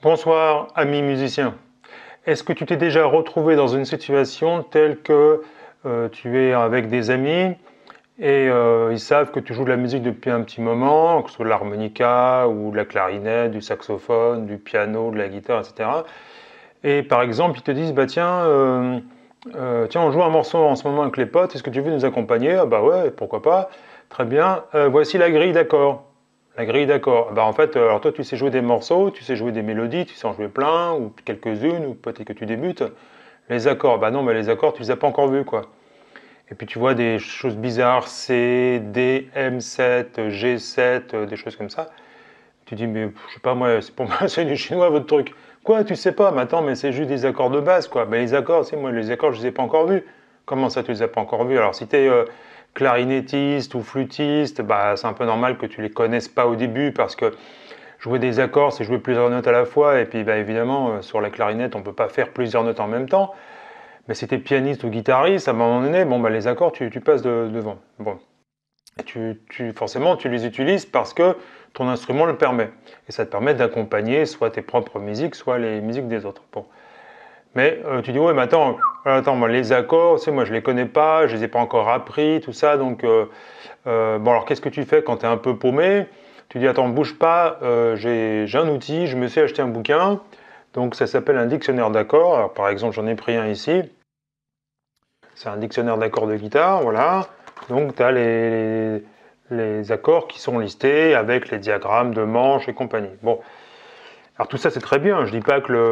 Bonsoir, amis musiciens. Est-ce que tu t'es déjà retrouvé dans une situation telle que tu es avec des amis et ils savent que tu joues de la musique depuis un petit moment, que ce soit de l'harmonica ou de la clarinette, du saxophone, du piano, de la guitare, etc. Et par exemple, ils te disent, bah tiens, on joue un morceau en ce moment avec les potes, est-ce que tu veux nous accompagner? Ah bah ouais, pourquoi pas, très bien. Voici la grille d'accords. La grille d'accords. Bah en fait, alors toi tu sais jouer des morceaux, tu sais jouer des mélodies, tu sais en jouer plein, ou quelques-unes, ou peut-être que tu débutes. Les accords, bah non, mais les accords tu les as pas encore vus quoi. Et puis tu vois des choses bizarres, C, D, M7, G7, des choses comme ça. Tu dis, mais je sais pas, moi, c'est pour moi, c'est du chinois votre truc. Quoi, tu sais pas? Mais attends, mais c'est juste des accords de base, quoi. Mais les accords, c'est moi, les accords, je les ai pas encore vus. Comment ça, tu les as pas encore vus? Alors, si tu es clarinettiste ou flûtiste, bah, c'est un peu normal que tu les connaisses pas au début parce que jouer des accords, c'est jouer plusieurs notes à la fois. Et puis, bah, évidemment, sur la clarinette, on peut pas faire plusieurs notes en même temps. Mais si tu es pianiste ou guitariste, à un moment donné, bon, bah, les accords, tu passes devant. Bon. Forcément, tu les utilises parce que ton instrument le permet. Et ça te permet d'accompagner soit tes propres musiques, soit les musiques des autres. Bon. Mais tu dis, ouais, mais attends, moi, les accords, tu sais, moi, je les connais pas, je les ai pas encore appris, tout ça. Donc, bon, alors, qu'est-ce que tu fais quand tu es un peu paumé? Tu dis, attends, bouge pas, j'ai un outil, je me suis acheté un bouquin. Donc, ça s'appelle un dictionnaire d'accords. Alors, par exemple, j'en ai pris un ici. C'est un dictionnaire d'accords de guitare, voilà. Donc, tu as les accords qui sont listés avec les diagrammes de manches et compagnie. Bon, alors tout ça c'est très bien. Je dis pas que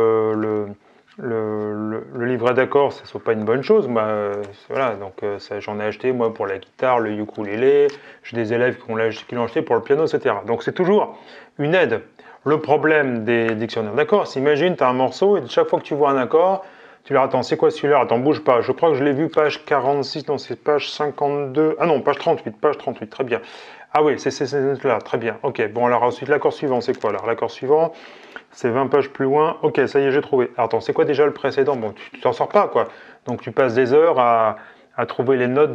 le livret d'accords ça soit pas une bonne chose. Moi, voilà, donc j'en ai acheté moi pour la guitare, le ukulélé. J'ai des élèves qui l'ont acheté pour le piano, etc. Donc c'est toujours une aide. Le problème des dictionnaires d'accords, c'est imagine tu as un morceau et chaque fois que tu vois un accord, tu leur attends, c'est quoi celui-là? Attends, bouge pas. Je crois que je l'ai vu page 46, non, c'est page 52. Ah non, page 38, très bien. Ah oui, c'est là, très bien. Ok, bon, alors ensuite, l'accord suivant, c'est quoi? Alors, l'accord suivant, c'est 20 pages plus loin. Ok, ça y est, j'ai trouvé. Alors, attends, c'est quoi déjà le précédent? Bon, tu t'en sors pas, quoi. Donc, tu passes des heures à trouver les notes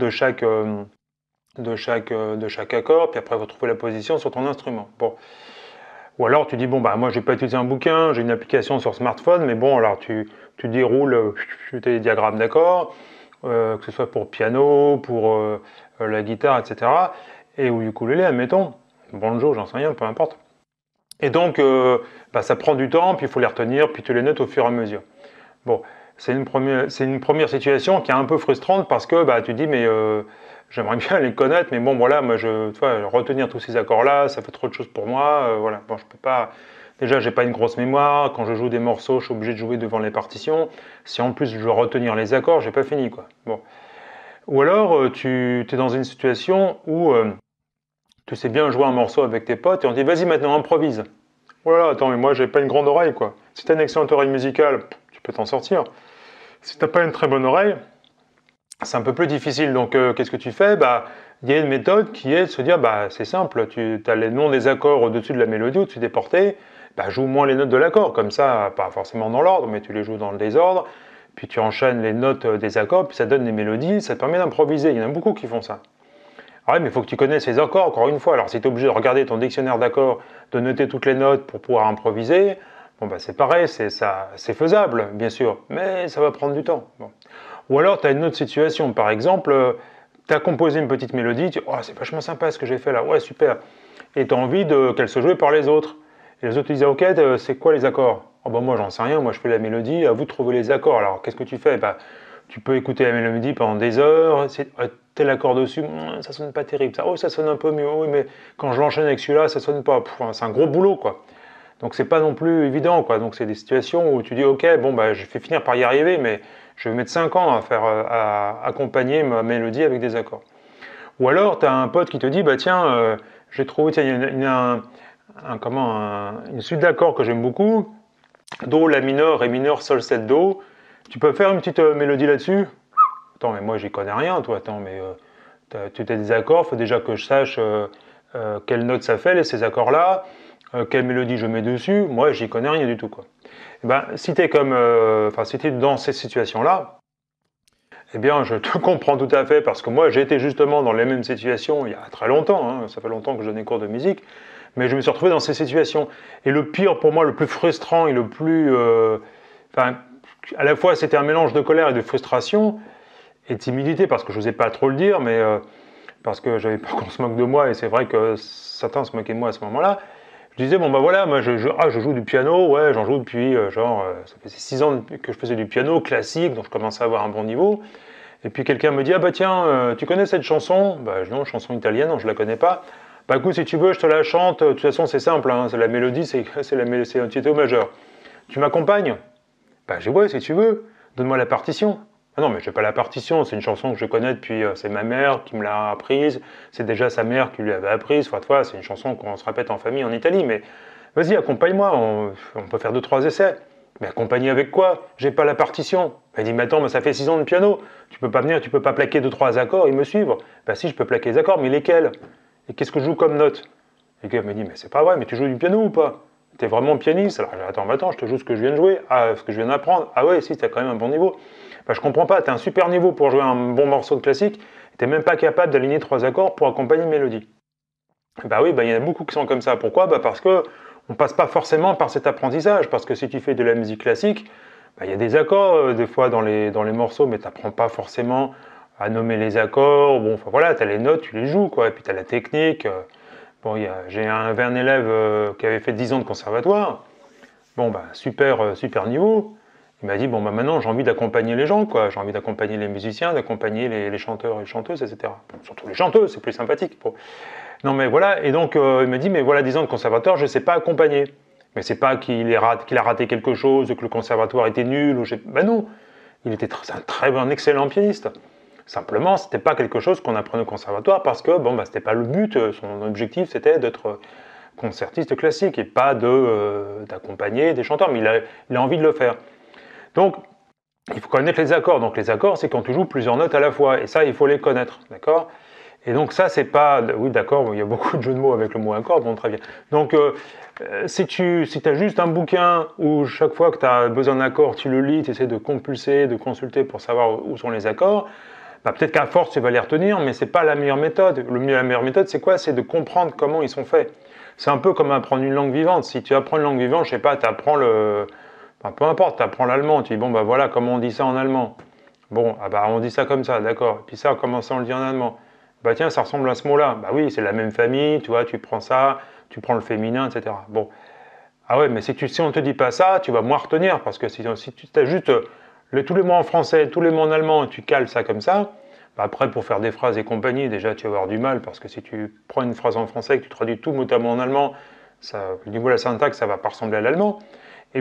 de chaque accord, puis après, retrouver la position sur ton instrument. Bon. Ou alors tu dis, bon, bah moi je vais pas utiliser un bouquin, j'ai une application sur smartphone, mais bon, alors tu déroules tes diagrammes d'accords, que ce soit pour piano, pour la guitare, etc. Et ou ukulélé, admettons, banjo, j'en sais rien, peu importe. Et donc, bah, ça prend du temps, puis il faut les retenir, puis tu les notes au fur et à mesure. Bon, c'est une première situation qui est un peu frustrante parce que bah, tu dis, mais j'aimerais bien les connaître, mais bon, voilà, moi, tu vois, retenir tous ces accords-là, ça fait trop de choses pour moi. Voilà, bon, je peux pas. Déjà, j'ai pas une grosse mémoire. Quand je joue des morceaux, je suis obligé de jouer devant les partitions. Si en plus je dois retenir les accords, j'ai pas fini, quoi. Bon. Ou alors, tu es dans une situation où tu sais bien jouer un morceau avec tes potes et on dit, vas-y, maintenant, improvise. Voilà, attends, mais moi, j'ai pas une grande oreille, quoi. Si t'as une excellente oreille musicale, tu peux t'en sortir. Si t'as pas une très bonne oreille, c'est un peu plus difficile. Donc, qu'est-ce que tu fais? Bah, il y a une méthode qui est de se dire, bah, c'est simple, tu as les noms des accords au-dessus de la mélodie, au-dessus des portées, bah, joue moins les notes de l'accord, comme ça, pas forcément dans l'ordre, mais tu les joues dans le désordre, puis tu enchaînes les notes des accords, puis ça donne des mélodies, ça te permet d'improviser. Il y en a beaucoup qui font ça. Ah ouais, mais il faut que tu connaisses les accords, encore une fois. Alors, si tu es obligé de regarder ton dictionnaire d'accords, de noter toutes les notes pour pouvoir improviser, bon, bah, c'est pareil, c'est faisable, bien sûr, mais ça va prendre du temps. Bon. Ou alors, tu as une autre situation. Par exemple, tu as composé une petite mélodie, tu dis, oh, c'est vachement sympa ce que j'ai fait là, ouais, super. Et tu as envie qu'elle se joue par les autres. Et les autres te disent, ok, c'est quoi les accords? Oh, bah, moi, j'en sais rien, moi, je fais la mélodie, à vous de trouver les accords. Alors, qu'est-ce que tu fais? Bah, tu peux écouter la mélodie pendant des heures, tel accord dessus, ça sonne pas terrible. Ça, oh, ça sonne un peu mieux, oui, mais quand je l'enchaîne avec celui-là, ça sonne pas. C'est un gros boulot, quoi. Donc c'est pas non plus évident, quoi. Donc c'est des situations où tu dis, ok, bon, bah, je vais finir par y arriver, mais je vais mettre 5 ans à accompagner ma mélodie avec des accords. Ou alors, tu as un pote qui te dit, bah tiens, j'ai trouvé, tiens, il y a une suite d'accords que j'aime beaucoup, Do, La mineur, Ré mineur, Sol, 7, Do. Tu peux faire une petite mélodie là-dessus? Attends, mais moi j'y connais rien, toi. Attends, mais tu as des accords, il faut déjà que je sache quelle note ça fait, ces accords-là, quelle mélodie je mets dessus. Moi, j'y connais rien du tout, quoi. Eh ben, si tu es dans ces situations-là, eh bien, je te comprends tout à fait parce que moi, j'ai été justement dans les mêmes situations il y a très longtemps. Hein, ça fait longtemps que je donne des cours de musique. mais je me suis retrouvé dans ces situations. Et le pire pour moi, le plus frustrant et le plus... Enfin, à la fois c'était un mélange de colère et de frustration et de timidité, parce que je n'osais pas trop le dire, mais parce que j'avais peur qu'on se moque de moi, et c'est vrai que certains se moquaient de moi à ce moment-là. Je disais, bon bah voilà, moi je joue du piano, ouais, j'en joue depuis ça faisait 6 ans que je faisais du piano classique, donc je commençais à avoir un bon niveau. Et puis quelqu'un me dit, ah bah tiens, tu connais cette chanson? Bah non, chanson italienne, non, je la connais pas. Bah écoute, si tu veux, je te la chante, de toute façon c'est simple, hein, c'est la mélodie, c'est un titre majeur. Tu m'accompagnes? Bah j'ai dit, ouais, si tu veux, donne-moi la partition. Ah non, mais je n'ai pas la partition, c'est une chanson que je connais depuis, c'est ma mère qui me l'a apprise, c'est déjà sa mère qui lui avait apprise, enfin, c'est une chanson qu'on se répète en famille en Italie, mais vas-y, accompagne-moi, on peut faire 2-3 essais. Mais accompagner avec quoi? J'ai pas la partition. Elle dit, mais attends, mais ça fait 6 ans de piano, tu peux pas venir, tu peux pas plaquer 2-3 accords et me suivre. Bah si, je peux plaquer les accords, mais lesquels? Et qu'est-ce que je joue comme note? Et elle me dit, mais c'est pas vrai, mais tu joues du piano ou pas? T'es vraiment pianiste? Alors attends, je te joue ce que je viens de jouer, ce que je viens d'apprendre. Ah ouais, si, t'as quand même un bon niveau. Bah, je comprends pas, tu as un super niveau pour jouer un bon morceau de classique, et tu n'es même pas capable d'aligner 3 accords pour accompagner une mélodie. Bah oui, il y en a beaucoup qui sont comme ça. Pourquoi? Bah parce qu'on ne passe pas forcément par cet apprentissage, parce que si tu fais de la musique classique, il y a des accords des fois dans les morceaux, mais tu n'apprends pas forcément à nommer les accords. Bon, enfin voilà, tu as les notes, tu les joues, quoi, et puis tu as la technique. Bon, j'avais un élève qui avait fait 10 ans de conservatoire. Bon, bah super niveau. Il m'a dit, bon, bah maintenant j'ai envie d'accompagner les gens, quoi. J'ai envie d'accompagner les musiciens, d'accompagner les chanteurs et les chanteuses, etc. Bon, surtout les chanteuses, c'est plus sympathique. Bon. Non, mais voilà, et donc il m'a dit, mais voilà 10 ans de conservatoire, je ne sais pas accompagner. Mais c'est pas qu'il a raté quelque chose, que le conservatoire était nul, ou ben non, il était un excellent pianiste. Simplement, c'était pas quelque chose qu'on apprenait au conservatoire parce que, bon, bah, c'était pas le but, son objectif c'était d'être concertiste classique et pas d'accompagner des chanteurs, mais il a envie de le faire. Donc, il faut connaître les accords. Donc, les accords, c'est quand tu joues plusieurs notes à la fois. Et ça, il faut les connaître. D'accord? Et donc, ça, c'est pas. Oui, d'accord, il y a beaucoup de jeux de mots avec le mot accord. Bon, très bien. Donc, si tu as juste un bouquin où chaque fois que tu as besoin d'accord, tu le lis, tu essaies de compulser, de consulter pour savoir où sont les accords, bah, peut-être qu'à force, tu vas les retenir, mais c'est pas la meilleure méthode. La meilleure méthode, c'est quoi? C'est de comprendre comment ils sont faits. C'est un peu comme apprendre une langue vivante. Si tu apprends une langue vivante, je sais pas, tu apprends Enfin, peu importe, tu apprends l'allemand, tu dis bon bah voilà comment on dit ça en allemand. Bon, ah bah on dit ça comme ça, d'accord. Et puis ça, comment ça on le dit en allemand? Bah tiens, ça ressemble à ce mot-là. Bah oui, c'est la même famille, tu vois, tu prends ça, tu prends le féminin, etc. Bon. Ah ouais, mais si on te dit pas ça, tu vas moins retenir, parce que si tu as juste tous les mots en français, tous les mots en allemand, et tu cales ça comme ça, bah après pour faire des phrases et compagnie, déjà tu vas avoir du mal, parce que si tu prends une phrase en français et que tu traduis tout mot à mot en allemand, au niveau de la syntaxe, ça va pas ressembler à l'allemand. Et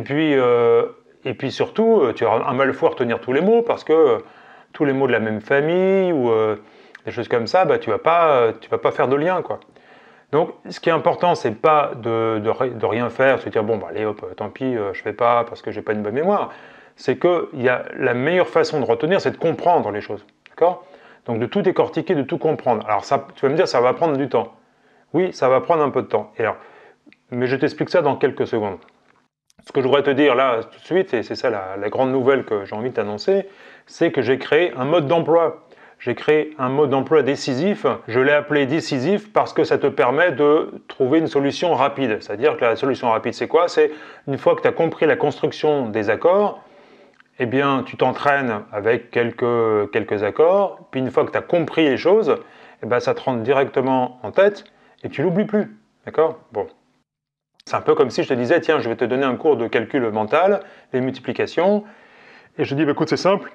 puis surtout, tu auras un mal fou à retenir tous les mots parce que tous les mots de la même famille ou des choses comme ça, bah, tu vas pas faire de lien, quoi. Donc, ce qui est important, c'est pas de rien faire, se dire bon, bah, allez hop, tant pis, je fais pas parce que j'ai pas une bonne mémoire. C'est que la meilleure façon de retenir, c'est de comprendre les choses, d'accord? Donc, de tout décortiquer, de tout comprendre. Alors, ça, tu vas me dire, ça va prendre du temps. Oui, ça va prendre un peu de temps. Mais je t'explique ça dans quelques secondes. Ce que je voudrais te dire là tout de suite, et c'est ça la grande nouvelle que j'ai envie de t'annoncer, c'est que j'ai créé un mode d'emploi. J'ai créé un mode d'emploi décisif. Je l'ai appelé décisif parce que ça te permet de trouver une solution rapide. C'est-à-dire que la solution rapide, c'est quoi? C'est une fois que tu as compris la construction des accords, eh bien, tu t'entraînes avec quelques accords. Puis une fois que tu as compris les choses, eh bien, ça te rentre directement en tête et tu l'oublies plus. D'accord? Bon. C'est un peu comme si je te disais, tiens, je vais te donner un cours de calcul mental, les multiplications, et je te dis, bah, écoute, c'est simple,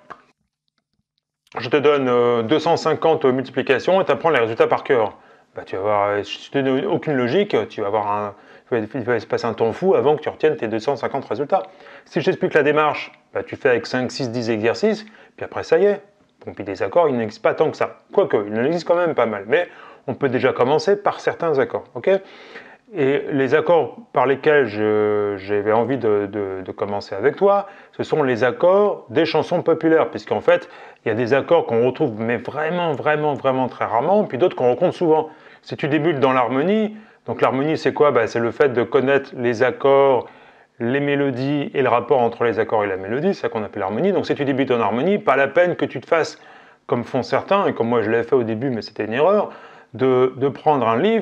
je te donne 250 multiplications et tu apprends les résultats par cœur. Bah, tu vas voir, si je te donne aucune logique, il va se passer un temps fou avant que tu retiennes tes 250 résultats. Si je t'explique la démarche, bah, tu fais avec 5, 6, 10 exercices, puis après ça y est. Bon, puis des accords, il n'existe pas tant que ça. Quoique, il en existe quand même pas mal, mais on peut déjà commencer par certains accords. Ok? Et les accords par lesquels j'avais envie de commencer avec toi, ce sont les accords des chansons populaires, puisqu'en fait, il y a des accords qu'on retrouve mais vraiment très rarement, puis d'autres qu'on rencontre souvent. Si tu débutes dans l'harmonie, donc l'harmonie c'est quoi? C'est le fait de connaître les accords, les mélodies et le rapport entre les accords et la mélodie, c'est ça qu'on appelle l'harmonie. Donc si tu débutes en harmonie, pas la peine que tu te fasses, comme font certains, et comme moi je l'ai fait au début, mais c'était une erreur, de prendre un livre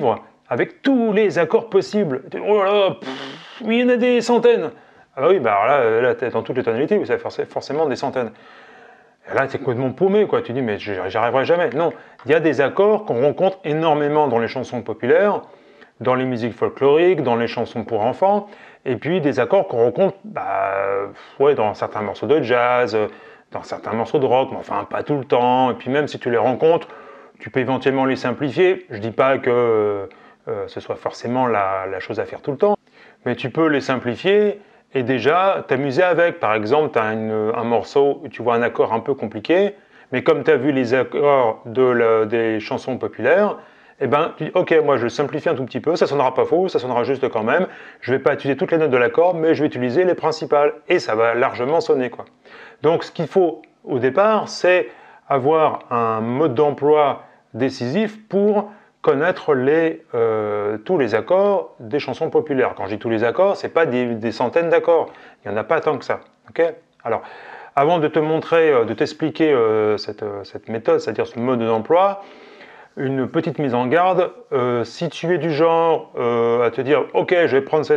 avec tous les accords possibles. Oh là là, il y en a des centaines. Ah bah oui, bah alors là dans toutes les tonalités, vous avez forcément des centaines. Et là, tu es complètement paumé, quoi. Tu dis, mais j'y arriverai jamais. Non, il y a des accords qu'on rencontre énormément dans les chansons populaires, dans les musiques folkloriques, dans les chansons pour enfants, et puis des accords qu'on rencontre ouais, dans certains morceaux de jazz, dans certains morceaux de rock, mais enfin pas tout le temps. Et puis même si tu les rencontres, tu peux éventuellement les simplifier. Je ne dis pas que ce soit forcément la chose à faire tout le temps, mais tu peux les simplifier et déjà t'amuser avec. Par exemple, tu as un morceau où tu vois un accord un peu compliqué, mais comme tu as vu les accords des chansons populaires, eh ben, tu dis, ok, moi je simplifie un tout petit peu, ça sonnera pas faux, ça sonnera juste quand même, je vais pas utiliser toutes les notes de l'accord, mais je vais utiliser les principales, et ça va largement sonner, quoi. Donc ce qu'il faut au départ, c'est avoir un mode d'emploi décisif pour connaître tous les accords des chansons populaires. Quand je dis tous les accords, c'est pas des centaines d'accords, il n'y en a pas tant que ça. Okay. Alors, avant de te montrer, de t'expliquer cette méthode, c'est-à-dire ce mode d'emploi, une petite mise en garde. Si tu es du genre à te dire, ok, je vais prendre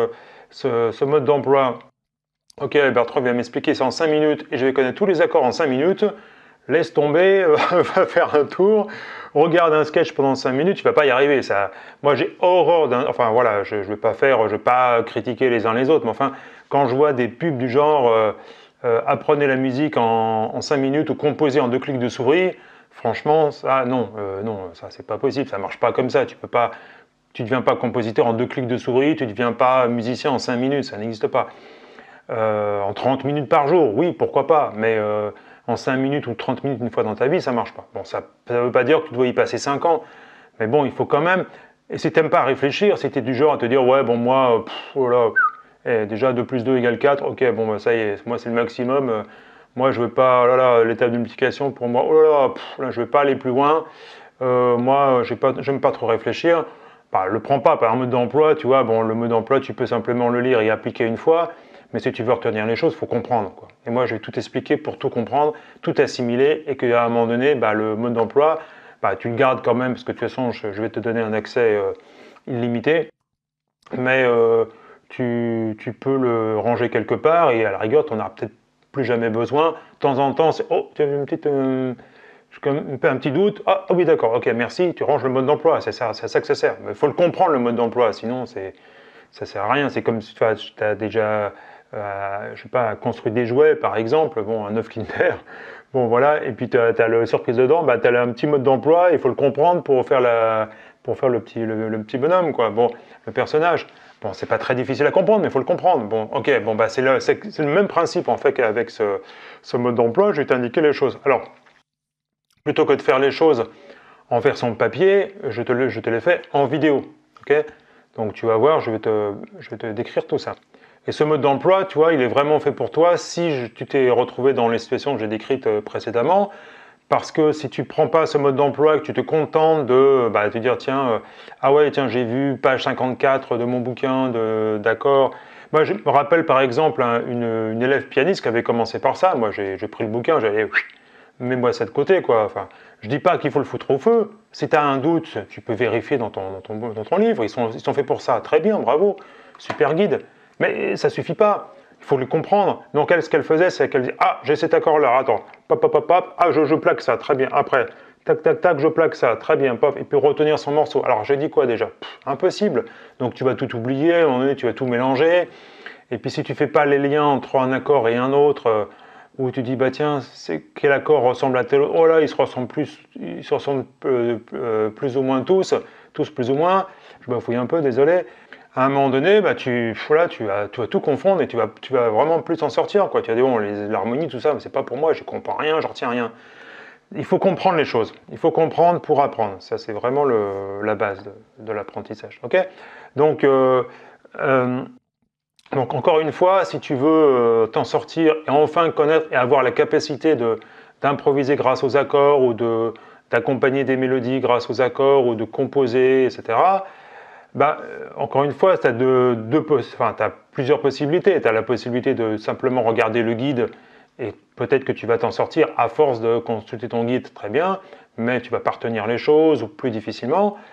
ce mode d'emploi, ok, Bertrand vient m'expliquer ça en 5 minutes et je vais connaître tous les accords en 5 minutes, laisse tomber, va faire un tour, regarde un sketch pendant 5 minutes, tu vas pas y arriver. Ça, moi j'ai horreur enfin voilà, je vais pas critiquer les uns les autres, mais enfin, quand je vois des pubs du genre apprenez la musique en 5 minutes ou composez en 2 clics de souris, franchement, ça, non, ça c'est pas possible, ça marche pas comme ça. Tu deviens pas compositeur en 2 clics de souris, tu deviens pas musicien en 5 minutes, ça n'existe pas. En 30 minutes par jour, oui, pourquoi pas, mais en 5 minutes ou 30 minutes une fois dans ta vie, ça marche pas. Bon, ça ne veut pas dire que tu dois y passer 5 ans, mais bon, il faut quand même, et si tu n'aimes pas réfléchir, si tu es du genre à te dire, ouais, bon, moi, déjà 2 plus 2 égale 4, ok, bon, bah, ça y est, moi c'est le maximum, moi je veux pas, oh là là, l'étape de multiplication, pour moi, oh là là, là je veux pas aller plus loin, moi, j'aime pas trop réfléchir, bah, le prends pas par un mode d'emploi, tu vois, bon, le mode d'emploi, tu peux simplement le lire et appliquer une fois, mais si tu veux retenir les choses, il faut comprendre, quoi. Et moi, je vais tout expliquer pour tout comprendre, tout assimiler, et qu'à un moment donné, le mode d'emploi, tu le gardes quand même, parce que de toute façon, je vais te donner un accès illimité, mais tu peux le ranger quelque part, et à la rigueur, tu n'en auras peut-être plus jamais besoin. De temps en temps, c'est « Oh, tu as une petite... un petit doute. Ah oui, d'accord, ok, merci, tu ranges le mode d'emploi, c'est ça que ça sert. Mais il faut le comprendre, le mode d'emploi, sinon ça ne sert à rien. C'est comme si tu as déjà... je sais pas, construire des jouets par exemple, bon, un œuf Kinder, bon voilà, et puis tu as le surprise dedans, tu as un petit mode d'emploi, il faut le comprendre pour faire le petit bonhomme, quoi, bon, le personnage. Bon, c'est pas très difficile à comprendre, mais il faut le comprendre. Bon, ok, bon, c'est le même principe en fait qu'avec ce mode d'emploi, je vais t'indiquer les choses. Alors, plutôt que de faire les choses en version papier, je te les fais en vidéo, ok? Donc tu vas voir, je vais te décrire tout ça. Et ce mode d'emploi, tu vois, il est vraiment fait pour toi si tu t'es retrouvé dans les situations que j'ai décrites précédemment. Parce que si tu ne prends pas ce mode d'emploi et que tu te contentes de te dire, tiens, ah ouais, tiens, j'ai vu page 54 de mon bouquin d'accords. Moi, je me rappelle par exemple une élève pianiste qui avait commencé par ça. Moi, j'ai pris le bouquin, j'allais, mets-moi ça de côté, quoi. Enfin, je dis pas qu'il faut le foutre au feu. Si tu as un doute, tu peux vérifier dans ton livre. Ils sont faits pour ça. Très bien, bravo. Super guide. Mais ça suffit pas. Il faut le comprendre. Donc, elle, ce qu'elle faisait, c'est qu'elle dit, ah, j'ai cet accord-là. Attends, pop, pop, pop, pop. Ah, je plaque ça. Très bien. Après, tac, tac, tac, je plaque ça. Très bien, pop. Et puis retenir son morceau. Alors, j'ai dit quoi déjà? Impossible. Donc, tu vas tout oublier. À un moment donné, tu vas tout mélanger. Et puis, si tu fais pas les liens entre un accord et un autre, où tu dis, bah tiens, quel accord ressemble à tel autre? Oh là, ils se ressemblent plus ou moins tous plus ou moins. Je bafouille un peu, désolé. À un moment donné, tu vas tout confondre et tu vas vraiment plus t'en sortir, quoi. Tu vas dire, bon, l'harmonie, tout ça, mais c'est pas pour moi, je comprends rien, je retiens rien. Il faut comprendre les choses. Il faut comprendre pour apprendre. Ça, c'est vraiment la base de l'apprentissage. Ok? Donc, encore une fois, si tu veux t'en sortir et enfin connaître et avoir la capacité d'improviser grâce aux accords ou d'accompagner des mélodies grâce aux accords ou de composer, etc., encore une fois, tu as plusieurs possibilités. Tu as la possibilité de simplement regarder le guide et peut-être que tu vas t'en sortir à force de consulter ton guide, très bien, mais tu vas pas retenir les choses ou plus difficilement.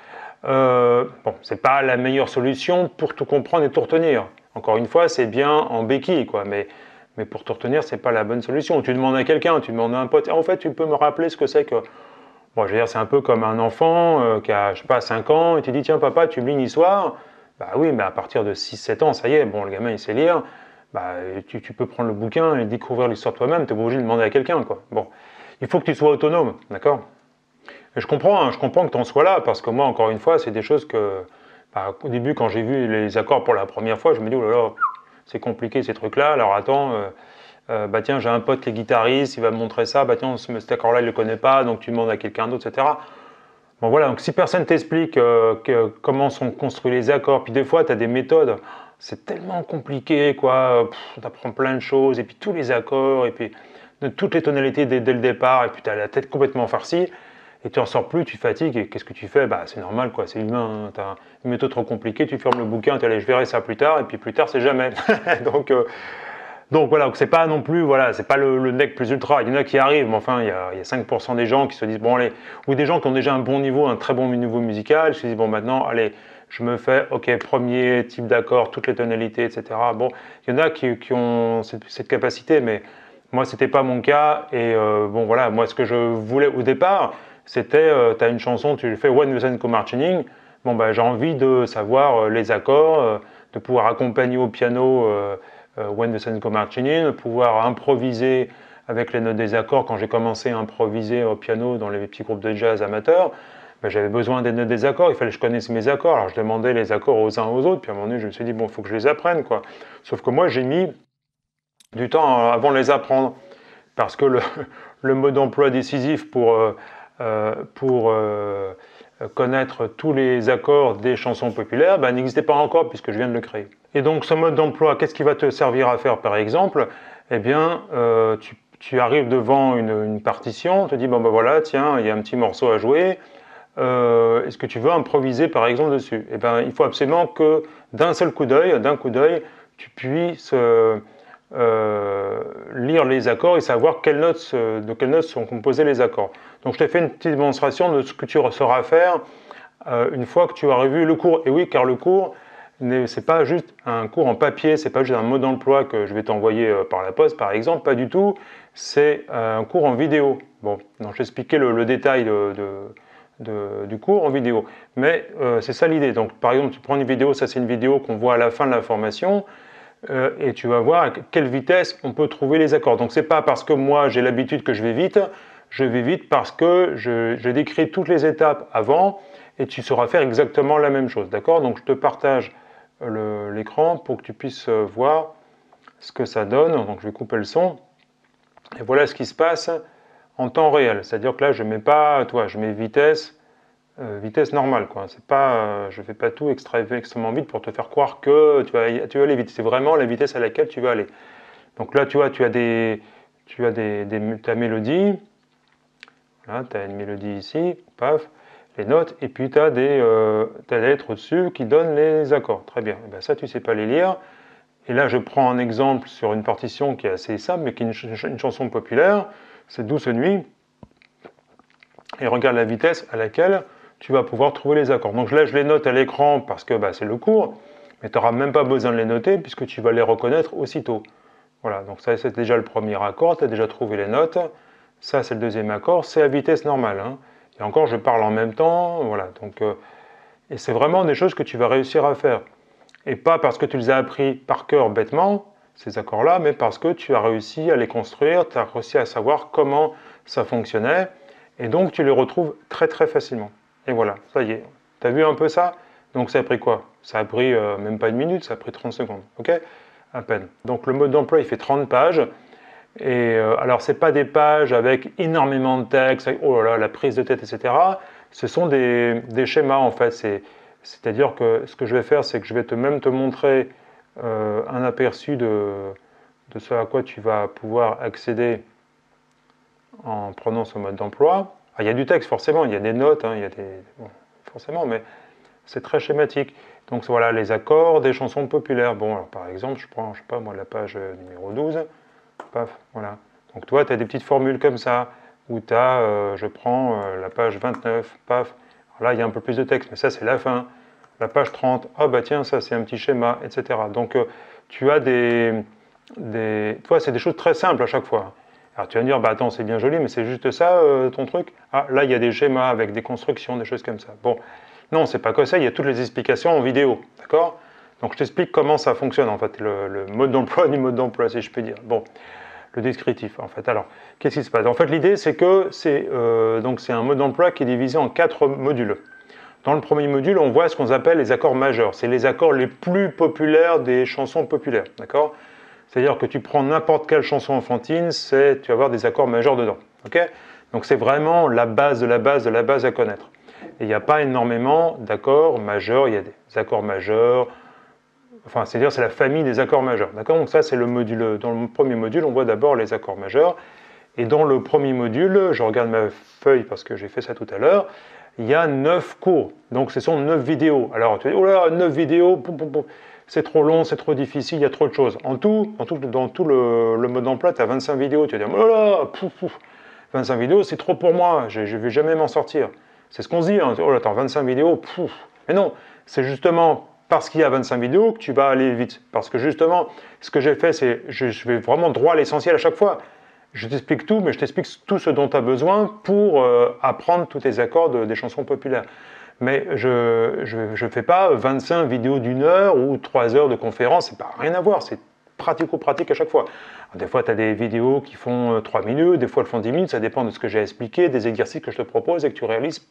Bon, c'est pas la meilleure solution pour tout comprendre et tout retenir. Encore une fois, c'est bien en béquille, quoi, mais pour tout retenir, c'est pas la bonne solution. Tu demandes à quelqu'un, tu demandes à un pote, en fait, tu peux me rappeler ce que c'est que... Bon, je veux dire, c'est un peu comme un enfant qui a, je sais pas, 5 ans, et tu dis, tiens, papa, tu me lis une histoire. Bah oui, mais à partir de 6-7 ans, ça y est, bon, le gamin, il sait lire. Bah, tu peux prendre le bouquin et découvrir l'histoire toi-même, tu n'es pas obligé de demander à quelqu'un, quoi. Bon, il faut que tu sois autonome, d'accord? Et je comprends, hein, je comprends que tu en sois là, parce que moi, encore une fois, c'est des choses que, bah, au début, quand j'ai vu les accords pour la première fois, je me dis, oh là là, c'est compliqué ces trucs-là, alors attends, bah tiens, j'ai un pote qui est guitariste, il va me montrer ça, bah tiens, cet accord-là, il ne le connaît pas, donc tu demandes à quelqu'un d'autre, etc. Bon voilà, donc si personne t'explique comment sont construits les accords, puis des fois, tu as des méthodes, c'est tellement compliqué, quoi, tu apprends plein de choses, et puis tous les accords, et puis de toutes les tonalités dès le départ, et puis tu as la tête complètement farcie, et tu en sors plus, tu fatigues, et qu'est-ce que tu fais? Bah c'est normal, quoi, c'est humain, hein, tu as une méthode trop compliquée, tu fermes le bouquin, tu allez, je verrai ça plus tard, et puis plus tard, c'est jamais. donc, donc voilà, c'est pas non plus, voilà, c'est pas le nec plus ultra. Il y en a qui arrivent, mais enfin, il y a 5% des gens qui se disent, bon allez, ou des gens qui ont déjà un bon niveau, un très bon niveau musical, qui se disent, bon maintenant, allez, je me fais, ok, premier type d'accord, toutes les tonalités, etc. Bon, il y en a qui ont cette capacité, mais moi, c'était pas mon cas. Et bon voilà, moi, ce que je voulais au départ, c'était, tu as une chanson, tu fais One Listen Co-Martining, bon bah j'ai envie de savoir les accords, de pouvoir accompagner au piano When the Sun Go Marching In, pouvoir improviser avec les notes des accords. Quand j'ai commencé à improviser au piano dans les petits groupes de jazz amateurs, ben, j'avais besoin des notes des accords, il fallait que je connaisse mes accords. Alors je demandais les accords aux uns aux autres, puis à un moment donné, je me suis dit, bon, il faut que je les apprenne, quoi. Sauf que moi, j'ai mis du temps avant de les apprendre, parce que le mode d'emploi décisif pour connaître tous les accords des chansons populaires ben, n'existait pas encore, puisque je viens de le créer. Et donc ce mode d'emploi, qu'est-ce qui va te servir à faire par exemple? Eh bien, tu arrives devant une partition, on te dit, bon ben voilà, tiens, il y a un petit morceau à jouer, est-ce que tu veux improviser par exemple dessus? Eh bien, il faut absolument que d'un coup d'œil, tu puisses lire les accords et savoir de quelles notes sont composés les accords. Donc je t'ai fait une petite démonstration de ce que tu sauras faire une fois que tu auras revu le cours. Et oui, car le cours, c'est pas juste un cours en papier, c'est pas juste un mode d'emploi que je vais t'envoyer par la poste, par exemple, pas du tout. C'est un cours en vidéo. Bon, donc j'expliquais le détail du cours en vidéo. Mais c'est ça l'idée. Donc par exemple, tu prends une vidéo, ça c'est une vidéo qu'on voit à la fin de la formation, et tu vas voir à quelle vitesse on peut trouver les accords. Donc c'est pas parce que moi j'ai l'habitude que je vais vite parce que je décris toutes les étapes avant, et tu sauras faire exactement la même chose, d'accord? Donc je te partage l'écran pour que tu puisses voir ce que ça donne. Donc je vais couper le son. Et voilà ce qui se passe en temps réel. C'est-à-dire que là, je mets pas, je mets vitesse normale, quoi. C'est pas, je fais pas tout extrêmement vite pour te faire croire que tu vas aller vite. C'est vraiment la vitesse à laquelle tu vas aller. Donc là, tu vois, tu as ta mélodie. Là, tu as une mélodie ici, paf, les notes, et puis tu as des lettres au-dessus qui donnent les accords. Très bien. Et bien ça, tu ne sais pas les lire. Et là, je prends un exemple sur une partition qui est assez simple, mais qui est une chanson populaire. C'est Douce Nuit. Et regarde la vitesse à laquelle tu vas pouvoir trouver les accords. Donc là, je les note à l'écran parce que c'est le cours, mais tu n'auras même pas besoin de les noter puisque tu vas les reconnaître aussitôt. Voilà, donc ça, c'est déjà le premier accord, tu as déjà trouvé les notes. Ça, c'est le deuxième accord, c'est à vitesse normale. Hein. Et encore, je parle en même temps, voilà. Donc, et c'est vraiment des choses que tu vas réussir à faire. Et pas parce que tu les as appris par cœur bêtement, ces accords-là, mais parce que tu as réussi à les construire, tu as réussi à savoir comment ça fonctionnait, et donc tu les retrouves très très facilement. Et voilà, ça y est. Tu as vu un peu ça? Donc ça a pris quoi? Ça a pris même pas une minute, ça a pris 30 secondes, ok? À peine. Donc le mode d'emploi, il fait 30 pages. Et alors, ce n'est pas des pages avec énormément de texte, oh là là, la prise de tête, etc. Ce sont des schémas, en fait. C'est-à-dire que ce que je vais faire, c'est que je vais même te montrer un aperçu de ce à quoi tu vas pouvoir accéder en prenant ce mode d'emploi. Ah, il y a du texte, forcément, il y a des notes, hein, il y a bon, forcément, mais c'est très schématique. Donc voilà, les accords des chansons populaires. Bon, alors, par exemple, je prends, je sais pas moi, la page numéro 12. Paf, voilà. Donc toi, tu as des petites formules comme ça, où tu as, je prends la page 29, paf. Là, il y a un peu plus de texte, mais ça, c'est la fin. La page 30, ah bah tiens, ça, c'est un petit schéma, etc. Donc, tu as toi, c'est des choses très simples à chaque fois. Alors, tu vas me dire, bah attends, c'est bien joli, mais c'est juste ça, ton truc? Ah, là, il y a des schémas avec des constructions, des choses comme ça. Bon, non, c'est pas que ça, il y a toutes les explications en vidéo, d'accord? Donc, je t'explique comment ça fonctionne, en fait, le mode d'emploi du mode d'emploi, si je peux dire. Bon, le descriptif, en fait. Alors, qu'est-ce qui se passe? En fait, l'idée, c'est que c'est un mode d'emploi qui est divisé en 4 modules. Dans le premier module, on voit ce qu'on appelle les accords majeurs. C'est les accords les plus populaires des chansons populaires, d'accord? C'est-à-dire que tu prends n'importe quelle chanson enfantine, tu vas avoir des accords majeurs dedans, ok? Donc c'est vraiment la base de la base de la base à connaître. Et il n'y a pas énormément d'accords majeurs, il y a des accords majeurs, enfin c'est-à-dire c'est la famille des accords majeurs, d'accord? Donc ça c'est le module, dans le premier module, on voit d'abord les accords majeurs. Et dans le premier module, je regarde ma feuille parce que j'ai fait ça tout à l'heure, il y a 9 cours, donc ce sont 9 vidéos. Alors tu vas dire, oh là, 9 vidéos, c'est trop long, c'est trop difficile, il y a trop de choses. En tout dans tout le mode d'emploi, tu as 25 vidéos, tu vas dire, oh là là, 25 vidéos, c'est trop pour moi, je ne vais jamais m'en sortir. C'est ce qu'on se dit, hein. Oh là, attends, 25 vidéos, mais non, c'est justement parce qu'il y a 25 vidéos que tu vas aller vite. Parce que justement, ce que j'ai fait, c'est je vais vraiment droit à l'essentiel à chaque fois. Je t'explique tout, mais je t'explique tout ce dont tu as besoin pour apprendre tous tes accords des chansons populaires. Mais je ne fais pas 25 vidéos d'1 heure ou 3 heures de conférence, c'est pas rien à voir, c'est pratico-pratique à chaque fois. Alors, des fois, tu as des vidéos qui font 3 minutes, des fois elles font 10 minutes, ça dépend de ce que j'ai expliqué, des exercices que je te propose et que tu réalises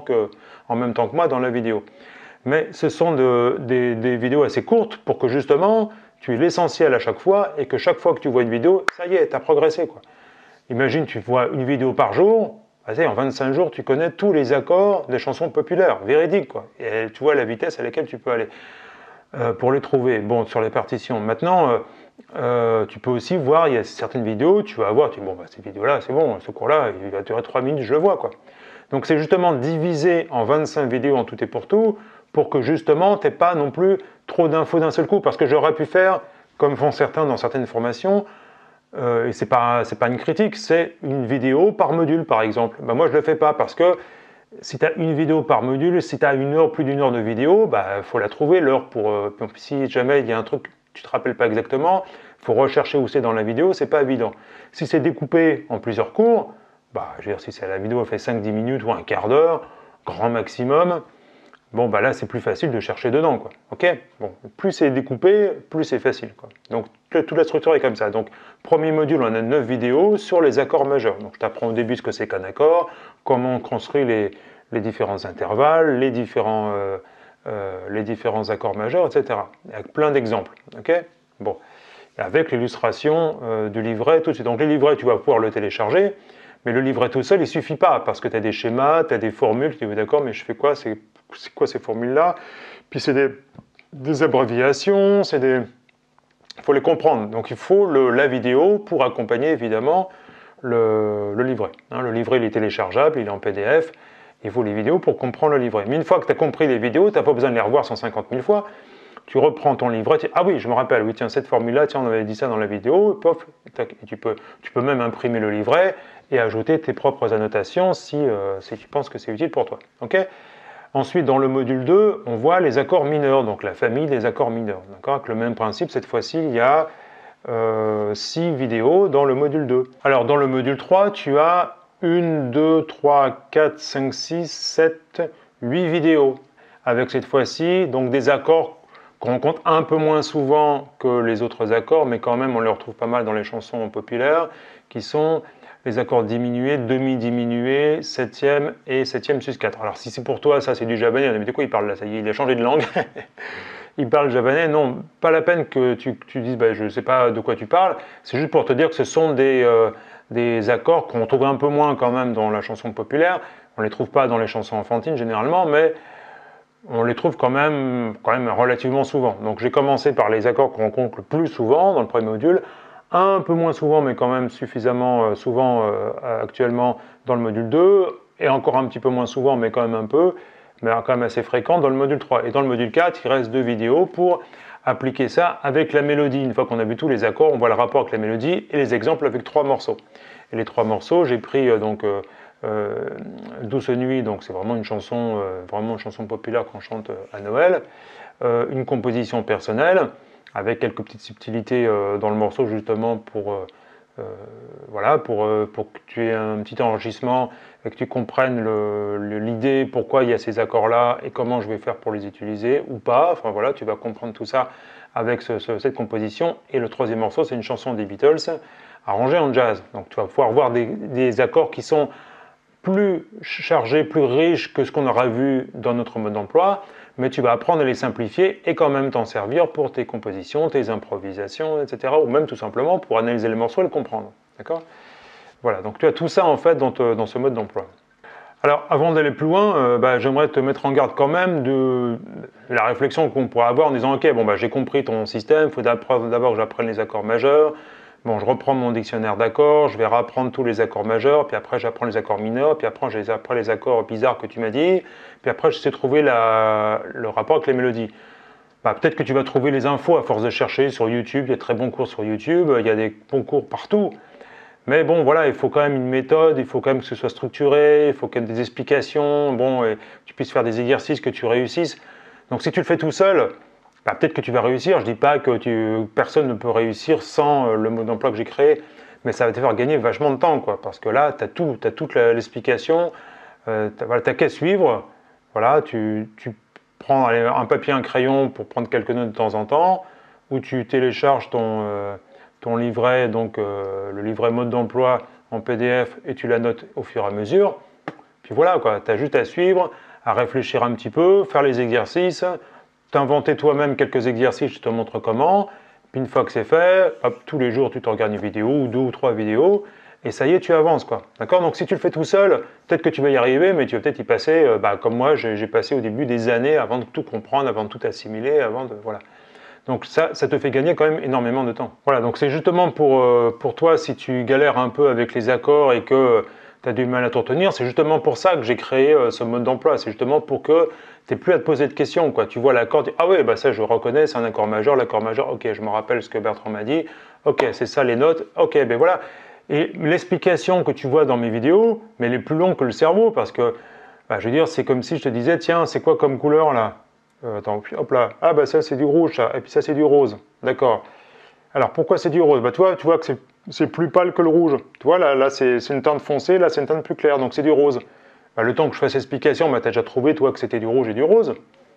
en même temps que moi dans la vidéo. Mais ce sont des vidéos assez courtes pour que justement tu aies l'essentiel à chaque fois et que chaque fois que tu vois une vidéo, ça y est, tu as progressé, quoi. Imagine, tu vois une vidéo par jour, vas-y, en 25 jours, tu connais tous les accords des chansons populaires, véridiques, quoi. Et tu vois la vitesse à laquelle tu peux aller pour les trouver. Bon, sur les partitions. Maintenant, tu peux aussi voir, il y a certaines vidéos, tu vas voir, tu dis, bon, bah, cette vidéo-là, c'est bon, ce cours-là, il va durer 3 minutes, je le vois, quoi. Donc, c'est justement divisé en 25 vidéos en tout et pour que justement, tu n'aies pas non plus trop d'infos d'un seul coup, parce que j'aurais pu faire, comme font certains dans certaines formations, et c'est pas une critique, c'est une vidéo par module par exemple. Ben moi je le fais pas parce que si tu as une vidéo par module, si tu as plus d'une heure de vidéo, il faut la trouver l'heure si jamais il y a un truc que tu te rappelles pas exactement, il faut rechercher où c'est dans la vidéo, c'est pas évident. Si c'est découpé en plusieurs cours, je veux dire, si la vidéo fait 5-10 minutes ou un quart d'heure, grand maximum, bon, là, c'est plus facile de chercher dedans, quoi. Ok? Bon, plus c'est découpé, plus c'est facile, quoi. Donc, toute la structure est comme ça. Donc, premier module, on a 9 vidéos sur les accords majeurs. Donc, je t'apprends au début ce que c'est qu'un accord, comment on construit les différents intervalles, les différents accords majeurs, etc. Avec plein d'exemples, ok? Bon, avec l'illustration du livret tout de suite. Donc, les livrets, tu vas pouvoir le télécharger, mais le livret tout seul, il ne suffit pas, parce que tu as des schémas, tu as des formules, tu dis, d'accord, mais je fais quoi? C'est quoi ces formules-là? Puis c'est des abréviations, il faut les comprendre. Donc il faut la vidéo pour accompagner évidemment le livret. Le livret, il est téléchargeable, il est en PDF. Il faut les vidéos pour comprendre le livret. Mais une fois que tu as compris les vidéos, tu n'as pas besoin de les revoir 150 000 fois. Tu reprends ton livret, tu dis, ah oui, je me rappelle, oui, tiens, cette formule-là, tiens, on avait dit ça dans la vidéo, pof, et tu peux même imprimer le livret et ajouter tes propres annotations si tu penses que c'est utile pour toi. Ok? Ensuite, dans le module 2, on voit les accords mineurs, donc la famille des accords mineurs. Avec le même principe, cette fois-ci, il y a 6 vidéos dans le module 2. Alors, dans le module 3, tu as 1, 2, 3, 4, 5, 6, 7, 8 vidéos. Avec cette fois-ci, donc des accords qu'on rencontre un peu moins souvent que les autres accords, mais quand même, on les retrouve pas mal dans les chansons populaires, qui sont les accords diminués, demi-diminués, 7e et 7e sus 4. Alors si c'est pour toi, ça c'est du javanais, mais de quoi il parle là? Ça y est, il a changé de langue. Il parle javanais, non, pas la peine que tu dises, je ne sais pas de quoi tu parles, c'est juste pour te dire que ce sont des accords qu'on trouve un peu moins quand même dans la chanson populaire, on ne les trouve pas dans les chansons enfantines généralement, mais on les trouve quand même relativement souvent. Donc j'ai commencé par les accords qu'on rencontre le plus souvent dans le premier module, un peu moins souvent, mais quand même suffisamment souvent actuellement dans le module 2, et encore un petit peu moins souvent, mais quand même un peu, mais quand même assez fréquent dans le module 3. Et dans le module 4, il reste 2 vidéos pour appliquer ça avec la mélodie. Une fois qu'on a vu tous les accords, on voit le rapport avec la mélodie et les exemples avec 3 morceaux. Et les 3 morceaux, j'ai pris Douce nuit, donc c'est vraiment une chanson populaire qu'on chante à Noël. Une composition personnelle, avec quelques petites subtilités dans le morceau, justement pour que tu aies un petit enrichissement et que tu comprennes l'idée, pourquoi il y a ces accords-là et comment je vais faire pour les utiliser ou pas. Enfin voilà, tu vas comprendre tout ça avec cette composition. Et le troisième morceau, c'est une chanson des Beatles arrangée en jazz. Donc tu vas pouvoir voir des accords qui sont plus chargés, plus riches que ce qu'on aura vu dans notre mode d'emploi, mais tu vas apprendre à les simplifier et quand même t'en servir pour tes compositions, tes improvisations, etc. Ou même tout simplement pour analyser les morceaux et le comprendre. D'accord ? Voilà, donc tu as tout ça en fait dans ce mode d'emploi. Alors avant d'aller plus loin, j'aimerais te mettre en garde quand même de la réflexion qu'on pourrait avoir en disant ok, bon j'ai compris ton système, il faut d'abord que j'apprenne les accords majeurs. Bon, je reprends mon dictionnaire d'accords, je vais réapprendre tous les accords majeurs, puis après j'apprends les accords mineurs, puis après j'apprends les accords bizarres que tu m'as dit, puis après je sais trouver le rapport avec les mélodies. Peut-être que tu vas trouver les infos à force de chercher sur YouTube, il y a de très bons cours sur YouTube, il y a des bons cours partout. Mais bon, voilà, il faut quand même une méthode, il faut quand même que ce soit structuré, il faut quand même des explications, et que tu puisses faire des exercices, que tu réussisses. Donc si tu le fais tout seul, peut-être que tu vas réussir. Je ne dis pas que personne ne peut réussir sans le mode d'emploi que j'ai créé, mais ça va te faire gagner vachement de temps, quoi, parce que là, tu as toute l'explication, tu n'as qu'à suivre. Voilà, tu prends un papier, un crayon pour prendre quelques notes de temps en temps, ou tu télécharges ton livret, donc le livret mode d'emploi en PDF, et tu la notes au fur et à mesure. Puis voilà, tu as juste à suivre, à réfléchir un petit peu, faire les exercices, t'inventer toi-même quelques exercices, je te montre comment. Puis une fois que c'est fait, hop, tous les jours tu te regardes une vidéo ou 2 ou 3 vidéos et ça y est, tu avances, quoi. D'accord ? Donc si tu le fais tout seul, peut-être que tu vas y arriver, mais tu vas peut-être y passer, comme moi, j'ai passé au début des années avant de tout comprendre, avant de tout assimiler, voilà. Donc ça te fait gagner quand même énormément de temps. Voilà, donc c'est justement pour toi, si tu galères un peu avec les accords et que tu as du mal à t'en tenir, c'est justement pour ça que j'ai créé ce mode d'emploi. C'est justement pour que tu n'aies plus à te poser de questions, quoi. Tu vois l'accord, tu dis, ah oui, ça je reconnais, c'est un accord majeur, l'accord majeur, ok, je me rappelle ce que Bertrand m'a dit, ok, c'est ça les notes, ok, voilà. Et l'explication que tu vois dans mes vidéos, mais elle est plus longue que le cerveau, parce que, je veux dire, c'est comme si je te disais, tiens, c'est quoi comme couleur là ? Attends, puis hop là, ça c'est du rouge, ça, et puis ça c'est du rose, d'accord. Alors pourquoi c'est du rose ? Tu vois que c'est plus pâle que le rouge. Tu vois, là c'est une teinte foncée, là c'est une teinte plus claire, donc c'est du rose. Le temps que je fasse l'explication, tu as déjà trouvé, toi, que c'était du rouge et du rose.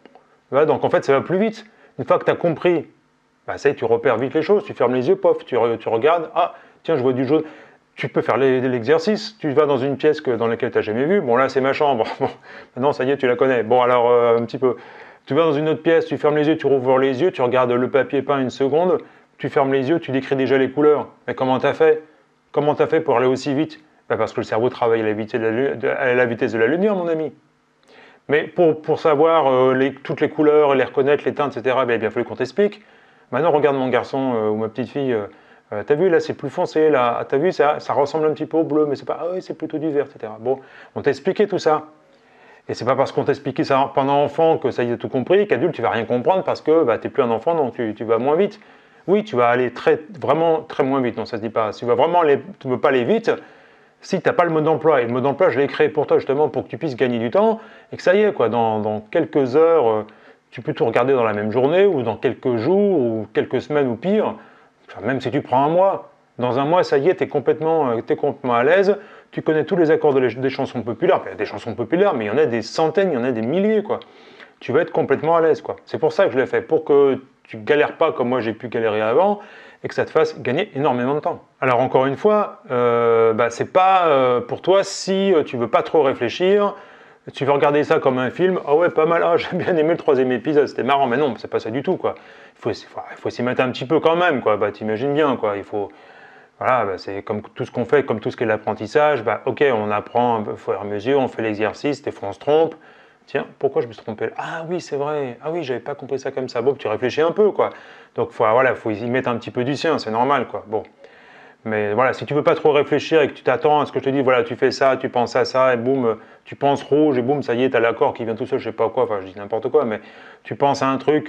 Donc en fait, ça va plus vite. Une fois que tu as compris, ça y est, tu repères vite les choses, tu fermes les yeux, pof, tu regardes, tiens, je vois du jaune. Tu peux faire l'exercice, tu vas dans une pièce dans laquelle tu n'as jamais vu, bon là c'est ma chambre, maintenant ça y est, tu la connais. Bon alors, un petit peu, tu vas dans une autre pièce, tu fermes les yeux, tu rouvres les yeux, tu regardes le papier peint une seconde, tu fermes les yeux, tu décris déjà les couleurs. Mais comment tu as fait ? Comment tu as fait pour aller aussi vite ? Parce que le cerveau travaille à la vitesse de la lumière, mon ami. Mais pour savoir toutes les couleurs, les reconnaître, les teintes, etc., il a bien fallu qu'on t'explique. Maintenant, regarde mon garçon ou ma petite fille, t'as vu, là, c'est plus foncé, là, t'as vu, ça ressemble un petit peu au bleu, mais c'est pas, oui, c'est plutôt du vert, etc. Bon, on t'a expliqué tout ça. Et c'est pas parce qu'on t'a expliqué ça pendant enfant que ça y est tout compris, qu'adulte, tu vas rien comprendre parce que t'es plus un enfant, donc tu vas moins vite. Oui, tu vas aller vraiment très moins vite, non, ça se dit pas. Si tu ne veux pas aller vite, si tu n'as pas le mode d'emploi, et le mode d'emploi, je l'ai créé pour toi justement pour que tu puisses gagner du temps, et que ça y est, quoi, dans quelques heures, tu peux tout regarder dans la même journée, ou dans quelques jours, ou quelques semaines, ou pire, même si tu prends un mois, dans un mois, ça y est, tu es complètement à l'aise, tu connais tous les accords des chansons populaires, il y a des chansons populaires, mais il y en a des centaines, il y en a des milliers, quoi. Tu vas être complètement à l'aise, quoi. C'est pour ça que je l'ai fait, pour que tu galères pas comme moi j'ai pu galérer avant, et que ça te fasse gagner énormément de temps. Alors encore une fois, c'est pas pour toi si tu veux pas trop réfléchir, tu veux regarder ça comme un film, ah ouais pas mal, j'ai bien aimé le 3e épisode, c'était marrant, mais non, c'est pas ça du tout, quoi. Il faut s'y mettre un petit peu quand même, quoi. T'imagines bien, quoi. Il faut, voilà, c'est comme tout ce qu'on fait, comme tout ce qui est l'apprentissage, ok, on apprend au fur et à mesure, on fait l'exercice, des fois on se trompe. Tiens, pourquoi je me suis trompé ? Ah oui, c'est vrai. Ah oui, j'avais pas compris ça comme ça. Bon, tu réfléchis un peu, quoi. Donc, faut y mettre un petit peu du sien, c'est normal, quoi. Bon. Mais voilà, si tu veux pas trop réfléchir et que tu t'attends à ce que je te dis, voilà, tu fais ça, tu penses à ça, et boum, tu penses rouge, et boum, ça y est, t'as l'accord qui vient tout seul, je sais pas quoi, enfin, je dis n'importe quoi, mais tu penses à un truc,